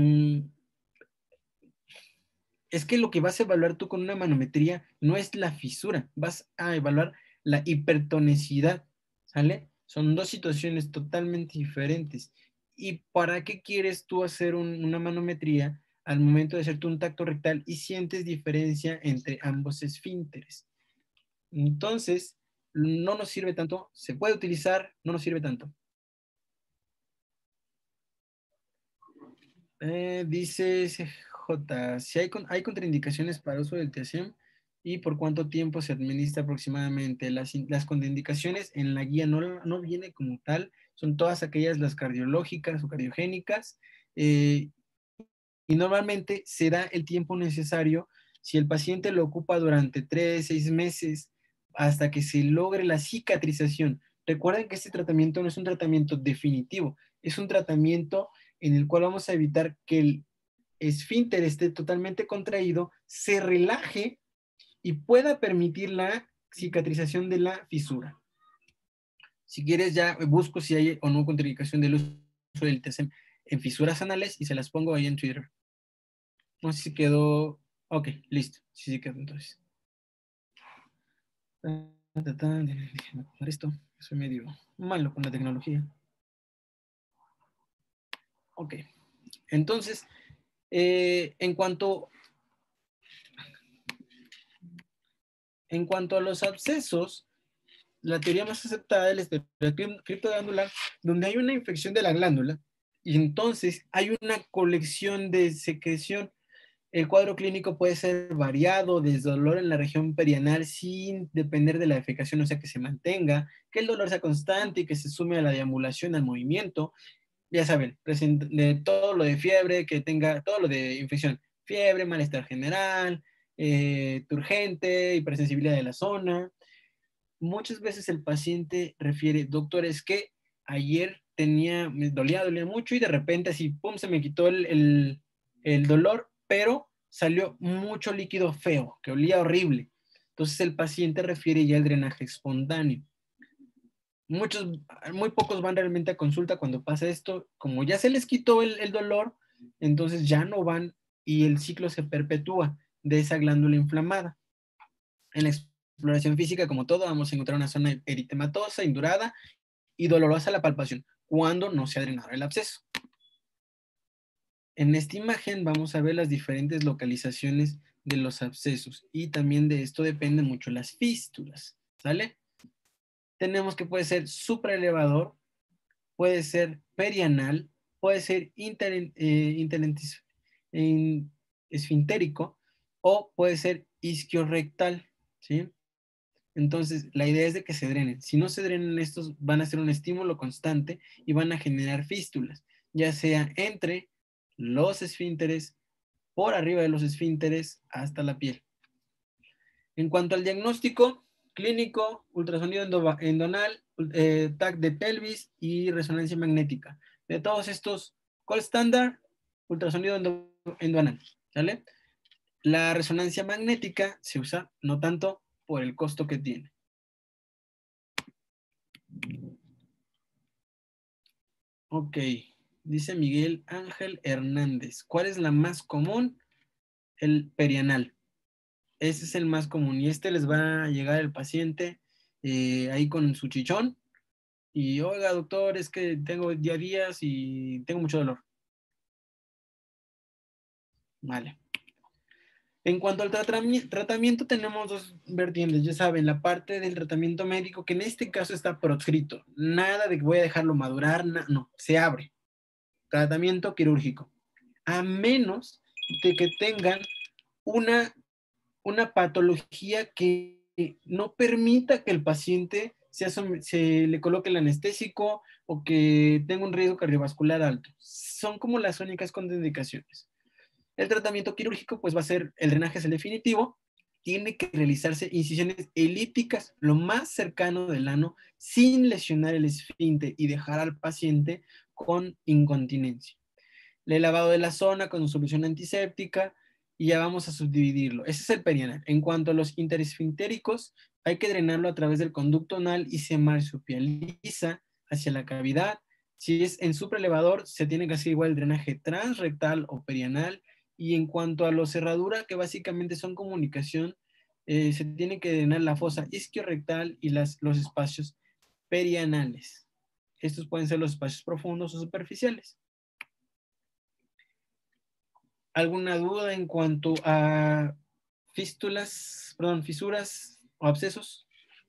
S1: es que lo que vas a evaluar tú con una manometría no es la fisura, vas a evaluar la hipertonicidad, ¿sale? Son dos situaciones totalmente diferentes. ¿Y para qué quieres tú hacer una manometría al momento de hacerte un tacto rectal y sientes diferencia entre ambos esfínteres? Entonces, no nos sirve tanto, se puede utilizar, no nos sirve tanto. Dice CJ, si hay contraindicaciones para uso del TSM y por cuánto tiempo se administra aproximadamente. Las contraindicaciones en la guía no viene como tal, son todas aquellas las cardiológicas o cardiogénicas, y normalmente se da el tiempo necesario si el paciente lo ocupa durante 3, 6 meses hasta que se logre la cicatrización. Recuerden que este tratamiento no es un tratamiento definitivo, es un tratamiento en el cual vamos a evitar que el esfínter esté totalmente contraído, se relaje y pueda permitir la cicatrización de la fisura. Si quieres ya busco si hay o no contraindicación del uso del TSM en fisuras anales y se las pongo ahí en Twitter. No sé si quedó. Ok, listo. Sí, sí quedó entonces. Déjenme acomodar esto. Soy medio malo con la tecnología. Ok. Entonces, en cuanto a los abscesos, la teoría más aceptada es la criptoglandular, donde hay una infección de la glándula y entonces hay una colección de secreción. El cuadro clínico puede ser variado, desde dolor en la región perianal sin depender de la defecación, o sea, que se mantenga, que el dolor sea constante y que se sume a la deambulación, al movimiento. Ya saben, de todo lo de fiebre, que tenga todo lo de infección, fiebre, malestar general, turgente, hipersensibilidad de la zona. Muchas veces el paciente refiere, doctor, es que ayer me dolía mucho y de repente así, pum, se me quitó el dolor, pero salió mucho líquido feo, que olía horrible. Entonces el paciente refiere ya el drenaje espontáneo. Muy pocos van realmente a consulta cuando pasa esto. Como ya se les quitó el dolor, entonces ya no van y el ciclo se perpetúa de esa glándula inflamada. En la exploración física, como todo, vamos a encontrar una zona eritematosa, indurada y dolorosa la palpación, cuando no se ha drenado el absceso. En esta imagen vamos a ver las diferentes localizaciones de los abscesos y también de esto dependen mucho las fístulas, ¿sale? Tenemos que puede ser supraelevador, puede ser perianal, puede ser esfintérico o puede ser isquiorrectal, ¿sí? Entonces, la idea es de que se drenen. Si no se drenan estos, van a ser un estímulo constante y van a generar fístulas, ya sea entre los esfínteres, por arriba de los esfínteres, hasta la piel. En cuanto al diagnóstico clínico, ultrasonido endonal, TAC de pelvis y resonancia magnética. De todos estos, gold standard, ultrasonido endonal, ¿sale? La resonancia magnética se usa no tanto por el costo que tiene. Ok, dice Miguel Ángel Hernández. ¿Cuál es la más común? El perianal. Ese es el más común y este les va a llegar el paciente ahí con su chichón y, oiga, doctor, es que tengo día a días y tengo mucho dolor. Vale. En cuanto al tratamiento, tenemos dos vertientes, ya saben, la parte del tratamiento médico, que en este caso está proscrito. Nada de que voy a dejarlo madurar, no, se abre. Tratamiento quirúrgico. A menos de que tengan una, una patología que no permita que el paciente se le coloque el anestésico o que tenga un riesgo cardiovascular alto. Son como las únicas contraindicaciones. El tratamiento quirúrgico pues va a ser, el drenaje es el definitivo, tiene que realizarse incisiones elípticas lo más cercano del ano sin lesionar el esfínter y dejar al paciente con incontinencia. El lavado de la zona con solución antiséptica y ya vamos a subdividirlo. Ese es el perianal. En cuanto a los interesfintéricos, hay que drenarlo a través del conducto anal y se marsupializa hacia la cavidad Si es en supraelevador, se tiene que hacer igual el drenaje transrectal o perianal. Y en cuanto a los cerradura, que básicamente son comunicación, se tiene que drenar la fosa isquiorrectal y los espacios perianales. Estos pueden ser los espacios profundos o superficiales. ¿Alguna duda en cuanto a fisuras o abscesos?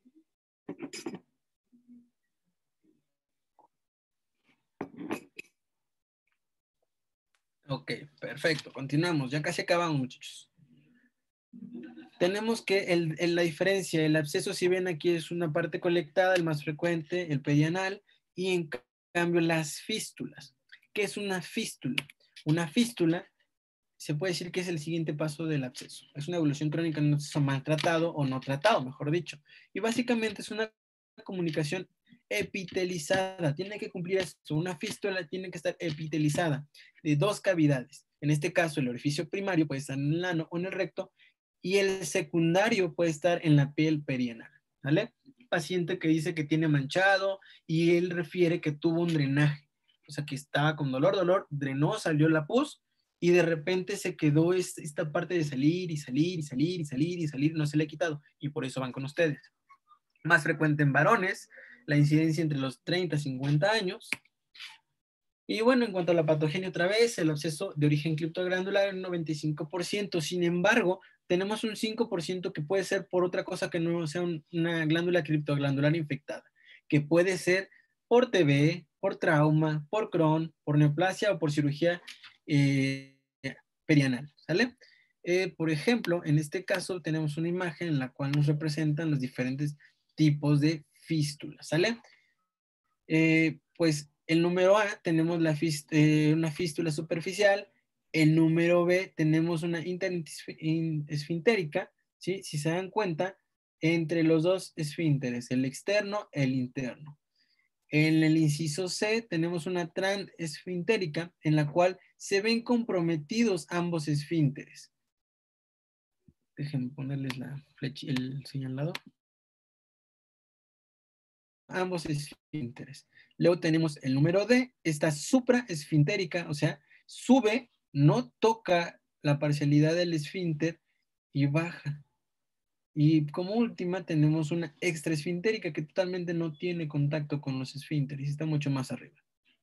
S1: Ok, perfecto. Continuamos. Ya casi acabamos, muchachos. Tenemos que la diferencia, el absceso, si ven aquí, es una parte colectada, el más frecuente, el perianal, y en cambio las fístulas. ¿Qué es una fístula? Una fístula se puede decir que es el siguiente paso del absceso. Es una evolución crónica de un absceso maltratado o no tratado, mejor dicho. Y básicamente es una comunicación epitelizada. Tiene que cumplir esto. Una fístula tiene que estar epitelizada de dos cavidades. En este caso, el orificio primario puede estar en el ano o en el recto y el secundario puede estar en la piel perianal. ¿Vale? Paciente que dice que tiene manchado y él refiere que tuvo un drenaje. O sea, que estaba con dolor, drenó, salió la pus y de repente se quedó esta parte de salir y salir y salir y salir y salir, no se le ha quitado y por eso van con ustedes. Más frecuente en varones, la incidencia entre los 30 y 50 años. Y bueno, en cuanto a la patogenia otra vez, el absceso de origen criptoglandular es un 95%, sin embargo, tenemos un 5% que puede ser por otra cosa que no sea una glándula criptoglandular infectada, que puede ser por TB, por trauma, por Crohn, por neoplasia o por cirugía perianal, ¿sale? Por ejemplo, en este caso tenemos una imagen en la cual nos representan los diferentes tipos de fístulas, ¿sale? Pues el número A tenemos una fístula superficial, el número B tenemos una interesfintérica, ¿sí? Si se dan cuenta, entre los dos esfínteres, el externo, el interno. En el inciso C tenemos una transesfintérica en la cual se ven comprometidos ambos esfínteres. Déjenme ponerles el señalado. Ambos esfínteres. Luego tenemos el número D, esta supraesfintérica, o sea, sube, no toca la parcialidad del esfínter y baja. Y como última tenemos una extraesfintérica que totalmente no tiene contacto con los esfínteres, está mucho más arriba.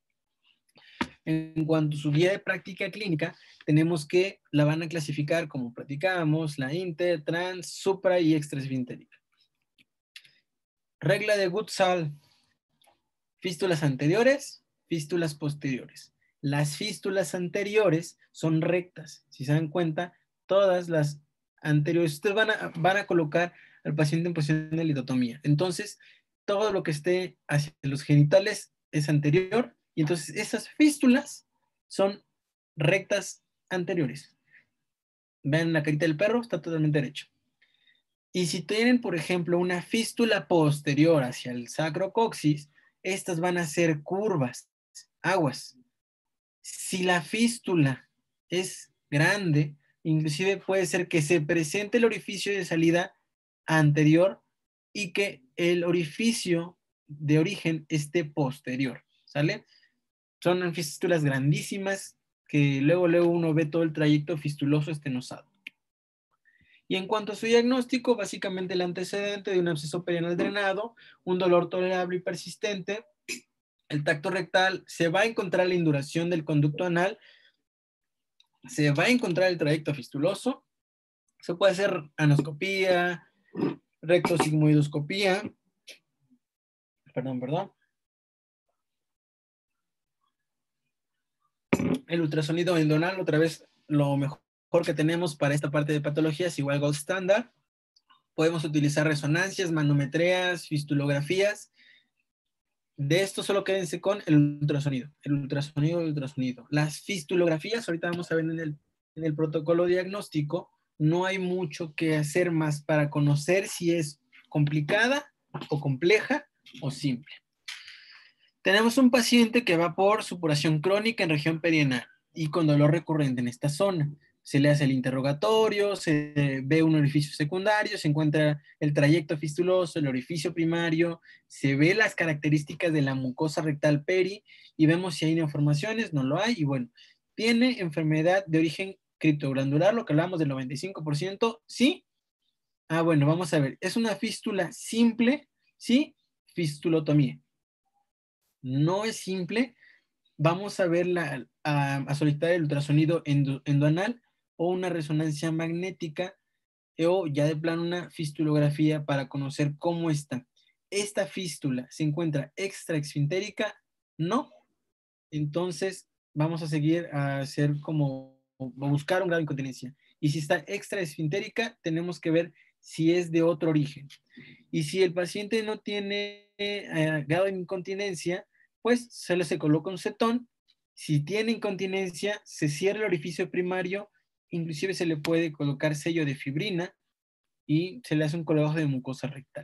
S1: En cuanto a su guía de práctica clínica, tenemos que la van a clasificar como platicábamos, la inter, trans, supra y extraesfintérica. Regla de Goodsall. Fístulas anteriores, fístulas posteriores. Las fístulas anteriores son rectas. Si se dan cuenta, todas las anteriores, ustedes van a colocar al paciente en posición de litotomía. Entonces, todo lo que esté hacia los genitales es anterior y entonces esas fístulas son rectas anteriores. Vean la carita del perro, está totalmente derecho. Y si tienen, por ejemplo, una fístula posterior hacia el sacrocoxis, estas van a ser curvas, aguas. Si la fístula es grande, inclusive puede ser que se presente el orificio de salida anterior y que el orificio de origen esté posterior, ¿sale? Son fístulas grandísimas que luego uno ve todo el trayecto fistuloso estenosado. Y en cuanto a su diagnóstico, básicamente el antecedente de un absceso perianal drenado, un dolor tolerable y persistente, el tacto rectal, se va a encontrar la induración del conducto anal, se va a encontrar el trayecto fistuloso, se puede hacer anoscopía, rectosigmoidoscopía, perdón. El ultrasonido endonal, otra vez lo mejor que tenemos para esta parte de patologías, igual gold standard. Podemos utilizar resonancias, manometrías, fistulografías. De esto solo quédense con el ultrasonido. Las fistulografías, ahorita vamos a ver en el protocolo diagnóstico, no hay mucho que hacer más para conocer si es complicada o compleja o simple. Tenemos un paciente que va por supuración crónica en región perianal y con dolor recurrente en esta zona. se le hace el interrogatorio, se ve un orificio secundario, se encuentra el trayecto fistuloso, el orificio primario, se ve las características de la mucosa rectal peri y vemos si hay neoformaciones, no lo hay, y bueno, tiene enfermedad de origen criptoglandular, lo que hablamos del 95%, ¿sí? Ah, bueno, vamos a ver, ¿es una fístula simple? Sí, fistulotomía. No es simple, vamos a ver a solicitar el ultrasonido endoanal o una resonancia magnética o ya de plano una fistulografía para conocer cómo está. ¿Esta fístula se encuentra extraesfintérica? No. Entonces vamos a seguir a hacer como a buscar un grado de incontinencia. Y si está extraesfintérica, tenemos que ver si es de otro origen. Y si el paciente no tiene grado de incontinencia, pues se coloca un cetón. Si tiene incontinencia, se cierra el orificio primario, inclusive se le puede colocar sello de fibrina y se le hace un colgajo de mucosa rectal.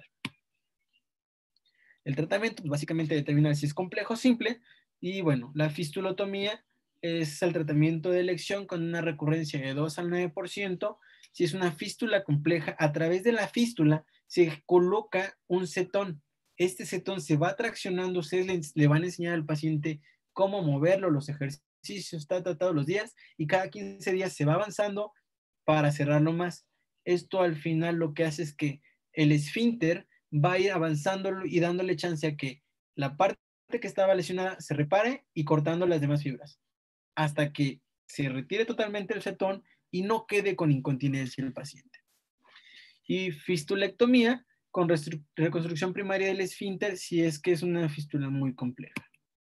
S1: El tratamiento pues, básicamente determina si es complejo o simple, y bueno, la fistulotomía es el tratamiento de elección con una recurrencia de 2 al 9%. Si es una fístula compleja, a través de la fístula se coloca un cetón. Este cetón se va traccionando, ustedes le van a enseñar al paciente cómo moverlo, los ejercicios, está todos los días, y cada 15 días se va avanzando para cerrarlo más. Esto al final lo que hace es que el esfínter va a ir avanzando y dándole chance a que la parte que estaba lesionada se repare y cortando las demás fibras, hasta que se retire totalmente el cetón y no quede con incontinencia el paciente. Y fistulectomía con reconstrucción primaria del esfínter si es que es una fístula muy compleja.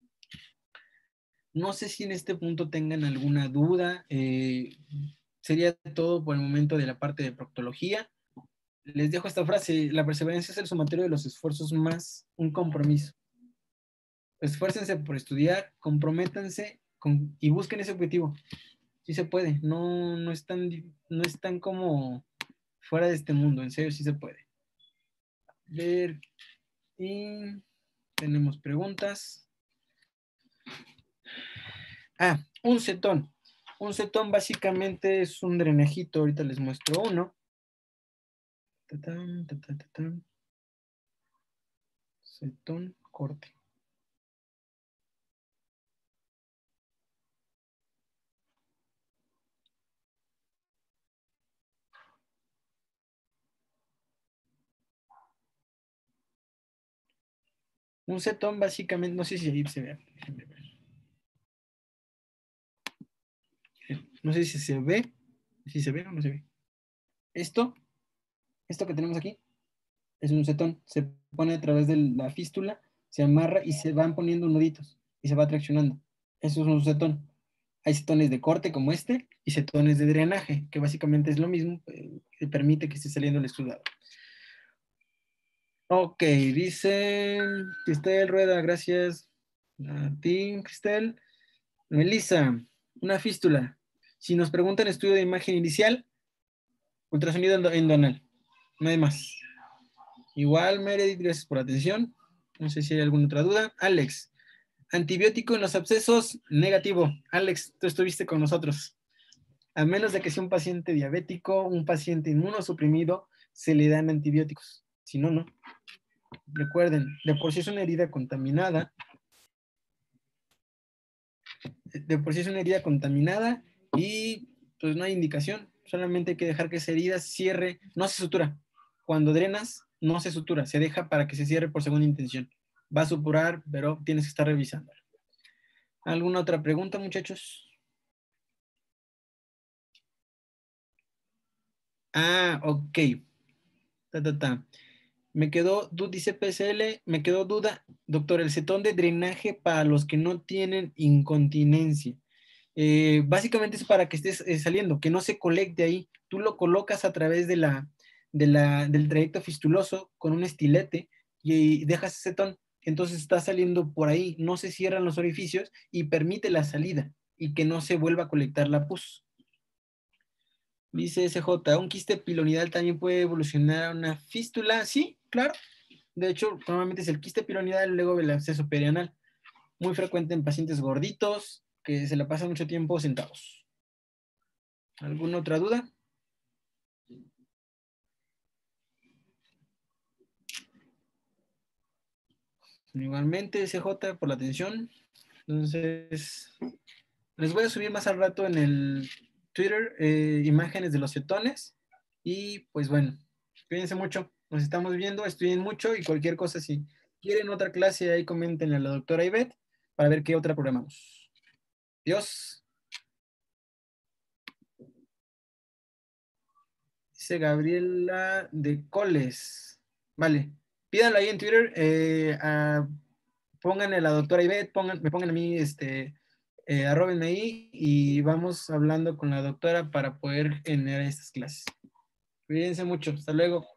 S1: No sé si en este punto tengan alguna duda. Sería todo por el momento de la parte de proctología. Les dejo esta frase: la perseverancia es el sumatorio de los esfuerzos más un compromiso. Esfuércense por estudiar, comprométanse y busquen ese objetivo. Sí se puede, no es tan como fuera de este mundo, en serio sí se puede. A ver, y tenemos preguntas. Un cetón. Un cetón básicamente es un drenajito, ahorita les muestro uno. Cetón corte. Un cetón básicamente, no sé si ahí se ve. No sé si se ve. Si se ve o no se ve. Esto que tenemos aquí es un cetón. Se pone a través de la fístula, se amarra y se van poniendo nuditos y se va traccionando. Eso es un cetón. Hay cetones de corte como este y cetones de drenaje, que básicamente es lo mismo, que permite que esté saliendo el exudado. Ok, dice Cristel Rueda, gracias a ti, Cristel. Melissa, una fístula. Si nos preguntan estudio de imagen inicial, ultrasonido endoanal. No hay más. Igual, Meredith, gracias por la atención. No sé si hay alguna otra duda. Alex, antibiótico en los abscesos, negativo. Alex, tú estuviste con nosotros. A menos de que sea un paciente diabético, un paciente inmunosuprimido, se le dan antibióticos. Si no, no. Recuerden, de por sí es una herida contaminada. Y pues no hay indicación. Solamente hay que dejar que esa herida cierre. No se sutura. Cuando drenas, no se sutura. Se deja para que se cierre por segunda intención. Va a supurar, pero tienes que estar revisando. ¿Alguna otra pregunta, muchachos? Ok. Me quedó, dice PSL, me quedó duda, doctor, el cetón de drenaje para los que no tienen incontinencia. Básicamente es para que estés saliendo, que no se colecte ahí. Tú lo colocas a través del trayecto fistuloso con un estilete y dejas ese cetón. Entonces está saliendo por ahí, no se cierran los orificios y permite la salida y que no se vuelva a colectar la pus. Dice SJ, ¿un quiste pilonidal también puede evolucionar a una fístula? Sí, claro. De hecho, normalmente es el quiste pilonidal y luego el absceso perianal. Muy frecuente en pacientes gorditos que se la pasan mucho tiempo sentados. ¿Alguna otra duda? Igualmente, CJ, por la atención. Entonces, les voy a subir más al rato en el Twitter imágenes de los cetones. Y pues bueno, cuídense mucho. Nos estamos viendo, estudien mucho y cualquier cosa, si quieren otra clase, ahí comenten a la doctora Ivette para ver qué otra programamos. Adiós. Dice Gabriela de Coles. Vale. Pídanlo ahí en Twitter. Pónganle a la doctora Ivette, me pongan a mí, arróbenme ahí y vamos hablando con la doctora para poder generar estas clases. Cuídense mucho. Hasta luego.